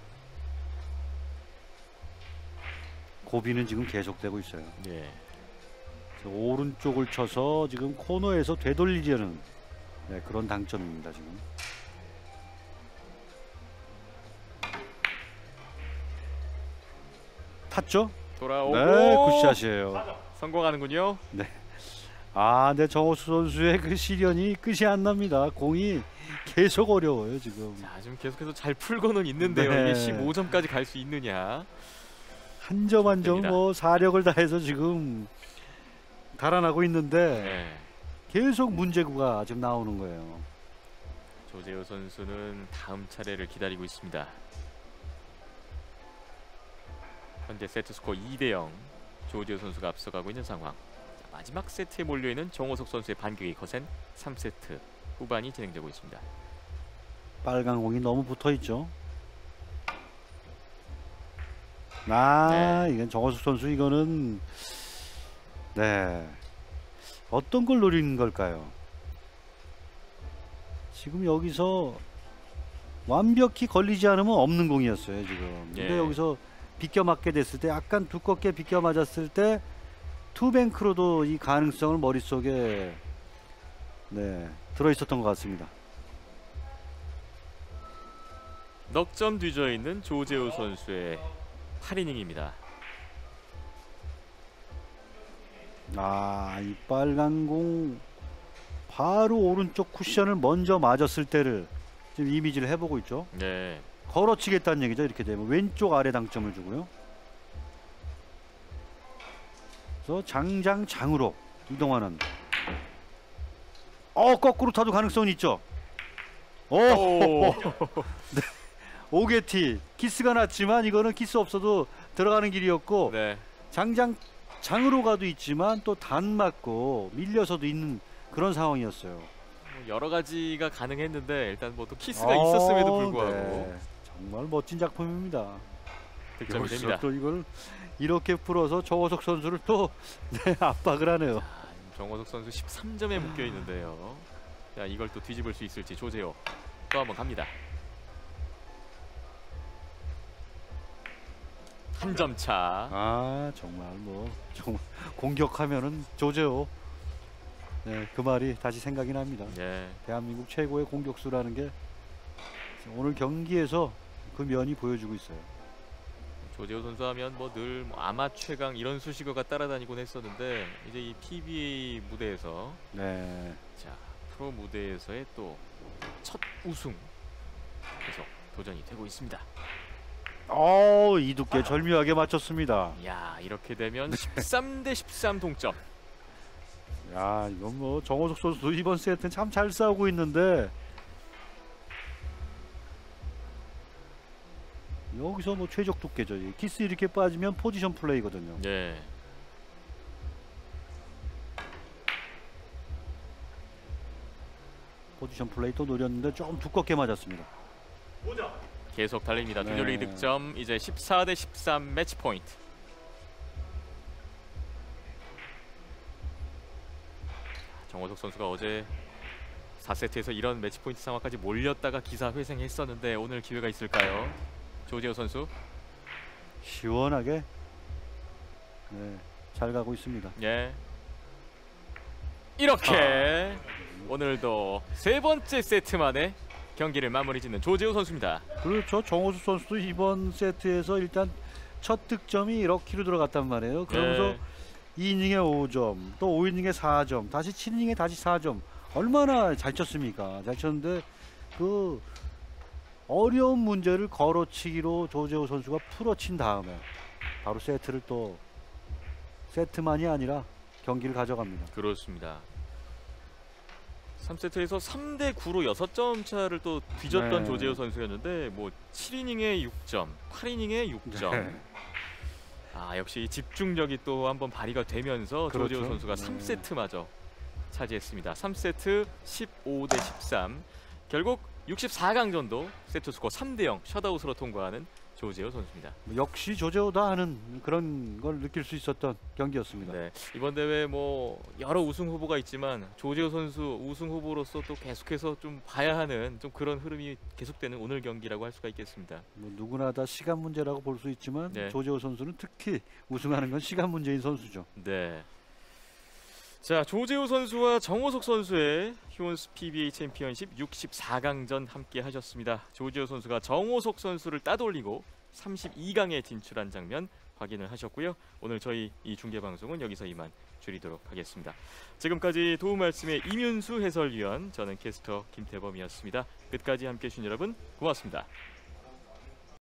고비는 지금 계속되고 있어요. 예. 오른쪽을 쳐서 지금 코너에서 되돌리려는 네, 그런 당점입니다. 지금 탔죠? 돌아오고 네, 굿샷이에요. 성공하는군요. 아, 네, 정호수 선수의 그 시련이 끝이 안 납니다. 공이 계속 어려워요 지금. 자, 지금 계속해서 잘 풀고는 있는데요. 네. 이게 십오 점까지 갈 수 있느냐. 한 점 한 점 됩니다. 뭐 사력을 다해서 지금 달아나고 있는데 네. 계속 문제구가 지금 나오는 거예요. 조재호 선수는 다음 차례를 기다리고 있습니다. 현재 세트 스코어 이 대 영. 조재호 선수가 앞서가고 있는 상황. 자, 마지막 세트에 몰려있는 정호석 선수의 반격이 거센 삼 세트 후반이 진행되고 있습니다. 빨간 공이 너무 붙어 있죠. 아, 네. 이건 정호숙 선수 이거는 네, 어떤 걸 노리는 걸까요? 지금 여기서 완벽히 걸리지 않으면 없는 공이었어요 지금. 근데 예. 여기서 비껴 맞게 됐을 때, 약간 두껍게 비껴 맞았을 때 투뱅크로도 이 가능성을 머릿속에 네, 들어 있었던 것 같습니다. 넉 점 뒤져 있는 조재호 선수의 팔 이닝입니다. 아, 이 빨간 공 바로 오른쪽 쿠션을 먼저 맞았을 때를 지금 이미지를 해보고 있죠. 네. 걸어치겠다는 얘기죠. 이렇게 되면 왼쪽 아래 당점을 주고요. 그래서 장장장으로 이동하는. 어, 거꾸로 타도 가능성은 있죠. 오, 오. 네. 오게티 키스가 났지만 이거는 키스 없어도 들어가는 길이었고, 네. 장장 장으로 가도 있지만 또 단 맞고 밀려서도 있는 그런 상황이었어요. 뭐 여러 가지가 가능했는데 일단 뭐 또 키스가 있었음에도 어, 불구하고 네. 정말 멋진 작품입니다. 득점이 여기서 됩니다. 또 이걸 이렇게 풀어서 정호석 선수를 또 네, 압박을 하네요. 자, 정호석 선수 십삼 점에 묶여 있는데요. 자, 이걸 또 뒤집을 수 있을지 조재호 또 한번 갑니다. 한 점 차. 아, 정말 뭐 정말 공격하면은 조재호. 네, 그 말이 다시 생각이 납니다. 네. 대한민국 최고의 공격수라는 게 오늘 경기에서 그 면이 보여주고 있어요. 조재호 선수 하면 뭐 늘 뭐 아마 최강 이런 수식어가 따라다니곤 했었는데 이제 이 피비에이 무대에서 네. 자, 프로 무대에서의 또 첫 우승 계속 도전이 되고 있습니다. 어, 이두께 절묘하게 맞췄습니다. 야, 이렇게 되면 십삼 대 십삼 동점. 야, 이건 뭐 정호석 선수 이번 세트는 참 잘 싸우고 있는데 여기서 뭐 최적 두께죠. 이 키스 이렇게 빠지면 포지션 플레이거든요. 네. 포지션 플레이 또 노렸는데 좀 두껍게 맞았습니다. 계속 달립니다. 네. 듀얼리 득점 이제 십사 대 십삼 매치 포인트. 정호석 선수가 어제 사 세트에서 이런 매치 포인트 상황까지 몰렸다가 기사 회생했었는데 오늘 기회가 있을까요? 조재호 선수. 시원하게 네, 잘 가고 있습니다. 예. 이렇게 오늘도 세 번째 세트 만에 경기를 마무리 짓는 조재호 선수입니다. 그렇죠. 정호수 선수도 이번 세트에서 일단 첫 득점이 럭키로 들어갔단 말이에요. 그러면서 네. 이 이닝에 오 점, 또 오 이닝에 사 점, 다시 칠 이닝에 다시 사 점. 얼마나 잘 쳤습니까? 잘 쳤는데 그 어려운 문제를 걸어치기로 조재호 선수가 풀어친 다음에 바로 세트를 또 세트만이 아니라 경기를 가져갑니다. 그렇습니다. 삼 세트에서 삼 대 구로 여섯 점 차를 또 뒤졌던 네. 조재호 선수였는데 뭐 칠 이닝에 육 점, 팔 이닝에 육 점. 네. 아 역시 집중력이 또 한번 발휘가 되면서 그렇죠. 조재호 선수가 네. 삼 세트마저 차지했습니다. 삼 세트 십오 대 십삼. 결국 육십사 강전도 세트 스코어 삼 대 영 셧아웃으로 통과하는 조재호 선수입니다. 역시 조재호도 아는 그런 걸 느낄 수 있었던 경기였습니다. 네, 이번 대회 뭐 여러 우승 후보가 있지만 조재호 선수 우승 후보로서 또 계속해서 좀 봐야 하는 좀 그런 흐름이 계속되는 오늘 경기라고 할 수가 있겠습니다. 뭐 누구나 다 시간 문제라고 볼 수 있지만 네. 조재호 선수는 특히 우승하는 건 시간 문제인 선수죠. 네. 자, 조재호 선수와 정호석 선수의 휴원스 피비에이 챔피언십 육십사 강전 함께 하셨습니다. 조재호 선수가 정호석 선수를 따돌리고 삼십이 강에 진출한 장면 확인을 하셨고요. 오늘 저희 이 중계 방송은 여기서 이만 줄이도록 하겠습니다. 지금까지 도움 말씀의 이윤수 해설위원, 저는 캐스터 김태범이었습니다. 끝까지 함께해 주신 여러분 고맙습니다.